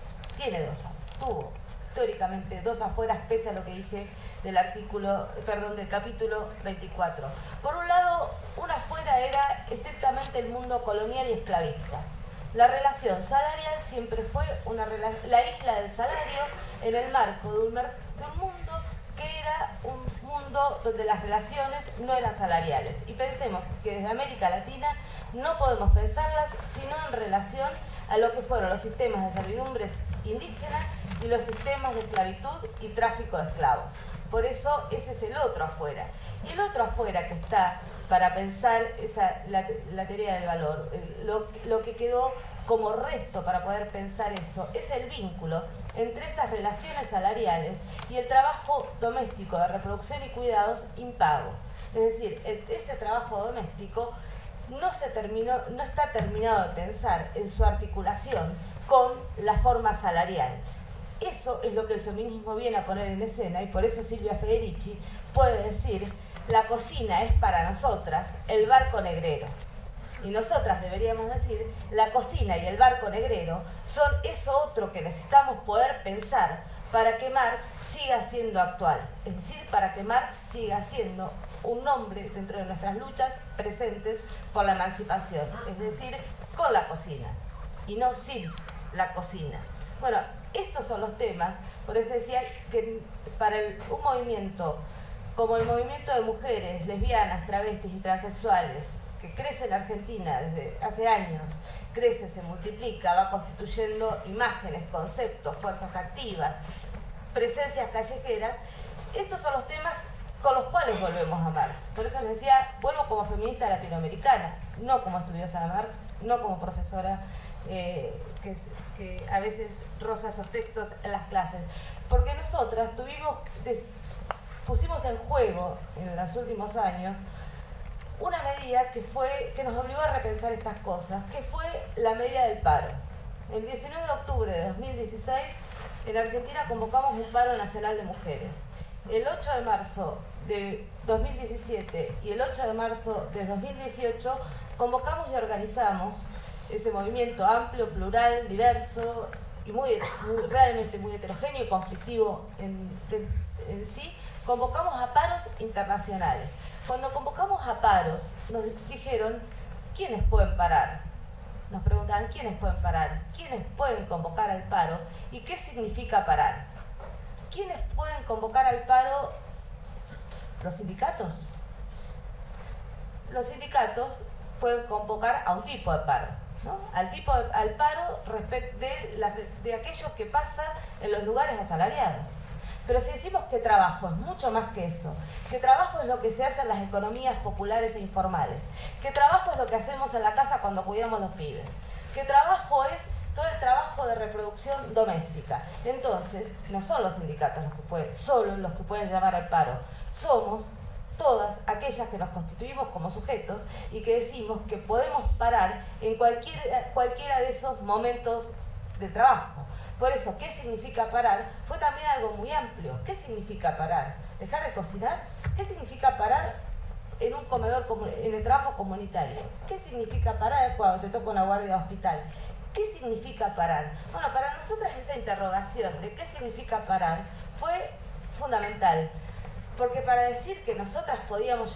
Tuvo teóricamente dos afueras, pese a lo que dije del capítulo 24. Por un lado, una afuera era estrictamente el mundo colonial y esclavista. La relación salarial siempre fue la isla del salario en el marco de un mundo que era un mundo donde las relaciones no eran salariales. Y pensemos que desde América Latina no podemos pensarlas sino en relación a lo que fueron los sistemas de servidumbres indígenas y los sistemas de esclavitud y tráfico de esclavos. Por eso ese es el otro afuera. Y el otro afuera que está para pensar la teoría del valor, lo que quedó como resto para poder pensar eso, es el vínculo entre esas relaciones salariales y el trabajo doméstico de reproducción y cuidados impago. Es decir, ese trabajo doméstico no está terminado de pensar en su articulación con la forma salarial. Eso es lo que el feminismo viene a poner en escena, y por eso Silvia Federici puede decir: la cocina es para nosotras el barco negrero. Y nosotras deberíamos decir: la cocina y el barco negrero son eso otro que necesitamos poder pensar para que Marx siga siendo actual. Es decir, para que Marx siga siendo un nombre dentro de nuestras luchas presentes por la emancipación. Es decir, con la cocina y no sin la cocina. Bueno, estos son los temas. Por eso decía que para un movimiento como el movimiento de mujeres lesbianas, travestis y transexuales, que crece en Argentina desde hace años, crece, se multiplica, va constituyendo imágenes, conceptos, fuerzas activas, presencias callejeras, estos son los temas con los cuales volvemos a Marx. Por eso les decía, vuelvo como feminista latinoamericana, no como estudiosa de Marx, no como profesora que a veces roza esos textos en las clases, porque nosotras pusimos en juego en los últimos años una medida que nos obligó a repensar estas cosas, que fue la medida del paro. El 19 de octubre de 2016, en Argentina convocamos un paro nacional de mujeres. El 8 de marzo de 2017 y el 8 de marzo de 2018 convocamos y organizamos ese movimiento amplio, plural, diverso y realmente muy heterogéneo y conflictivo en sí. Convocamos a paros internacionales. Cuando convocamos a paros, nos dijeron: ¿quiénes pueden parar? Nos preguntaban: ¿quiénes pueden parar? ¿Quiénes pueden convocar al paro? ¿Y qué significa parar? ¿Quiénes pueden convocar al paro? ¿Los sindicatos? Los sindicatos pueden convocar a un tipo de paro, ¿no? Al paro respecto de aquello que pasa en los lugares asalariados. Pero si decimos que trabajo es mucho más que eso, que trabajo es lo que se hace en las economías populares e informales, que trabajo es lo que hacemos en la casa cuando cuidamos los pibes, que trabajo es todo el trabajo de reproducción doméstica, entonces no son los sindicatos solo los que pueden llamar al paro, somos todas aquellas que nos constituimos como sujetos y que decimos que podemos parar en cualquiera de esos momentos de trabajo. Por eso, ¿qué significa parar? Fue también algo muy amplio. ¿Qué significa parar? ¿Dejar de cocinar? ¿Qué significa parar en un comedor, en el trabajo comunitario? ¿Qué significa parar cuando te toca una guardia de hospital? ¿Qué significa parar? Bueno, para nosotras esa interrogación de qué significa parar fue fundamental. Porque para decir que nosotras podíamos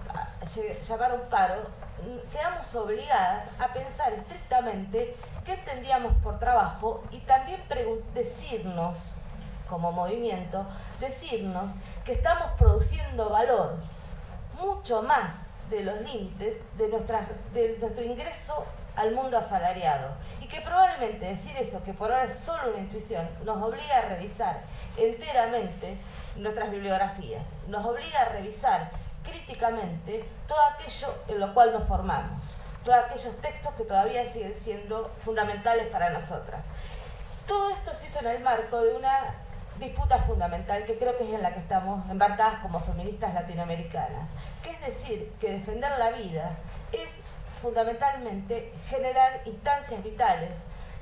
llamar un paro, quedamos obligadas a pensar estrictamente qué entendíamos por trabajo y también decirnos, como movimiento, decirnos que estamos produciendo valor mucho más de los límites de nuestro ingreso al mundo asalariado. Y que probablemente decir eso, que por ahora es solo una intuición, nos obliga a revisar enteramente nuestras bibliografías, nos obliga a revisar críticamente todo aquello en lo cual nos formamos, todos aquellos textos que todavía siguen siendo fundamentales para nosotras. Todo esto se hizo en el marco de una disputa fundamental que creo que es en la que estamos embarcadas como feministas latinoamericanas, que es decir, que defender la vida es fundamentalmente generar instancias vitales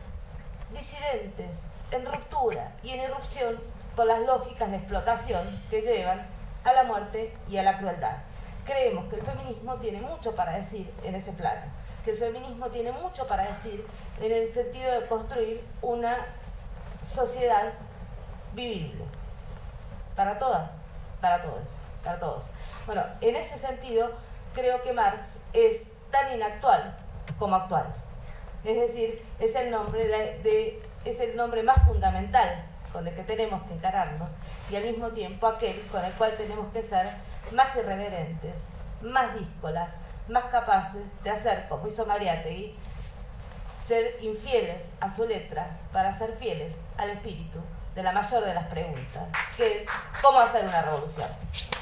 disidentes, en ruptura y en irrupción con las lógicas de explotación que llevan a la muerte y a la crueldad. Creemos que el feminismo tiene mucho para decir en ese plano, que el feminismo tiene mucho para decir en el sentido de construir una sociedad vivible para todas, para todos, para todos. Bueno, en ese sentido creo que Marx es tan inactual como actual. Es decir, es el nombre más fundamental con el que tenemos que encararnos y al mismo tiempo aquel con el cual tenemos que ser más irreverentes, más díscolas, más capaces de hacer, como hizo Mariátegui, ser infieles a su letra para ser fieles al espíritu de la mayor de las preguntas, que es ¿cómo hacer una revolución?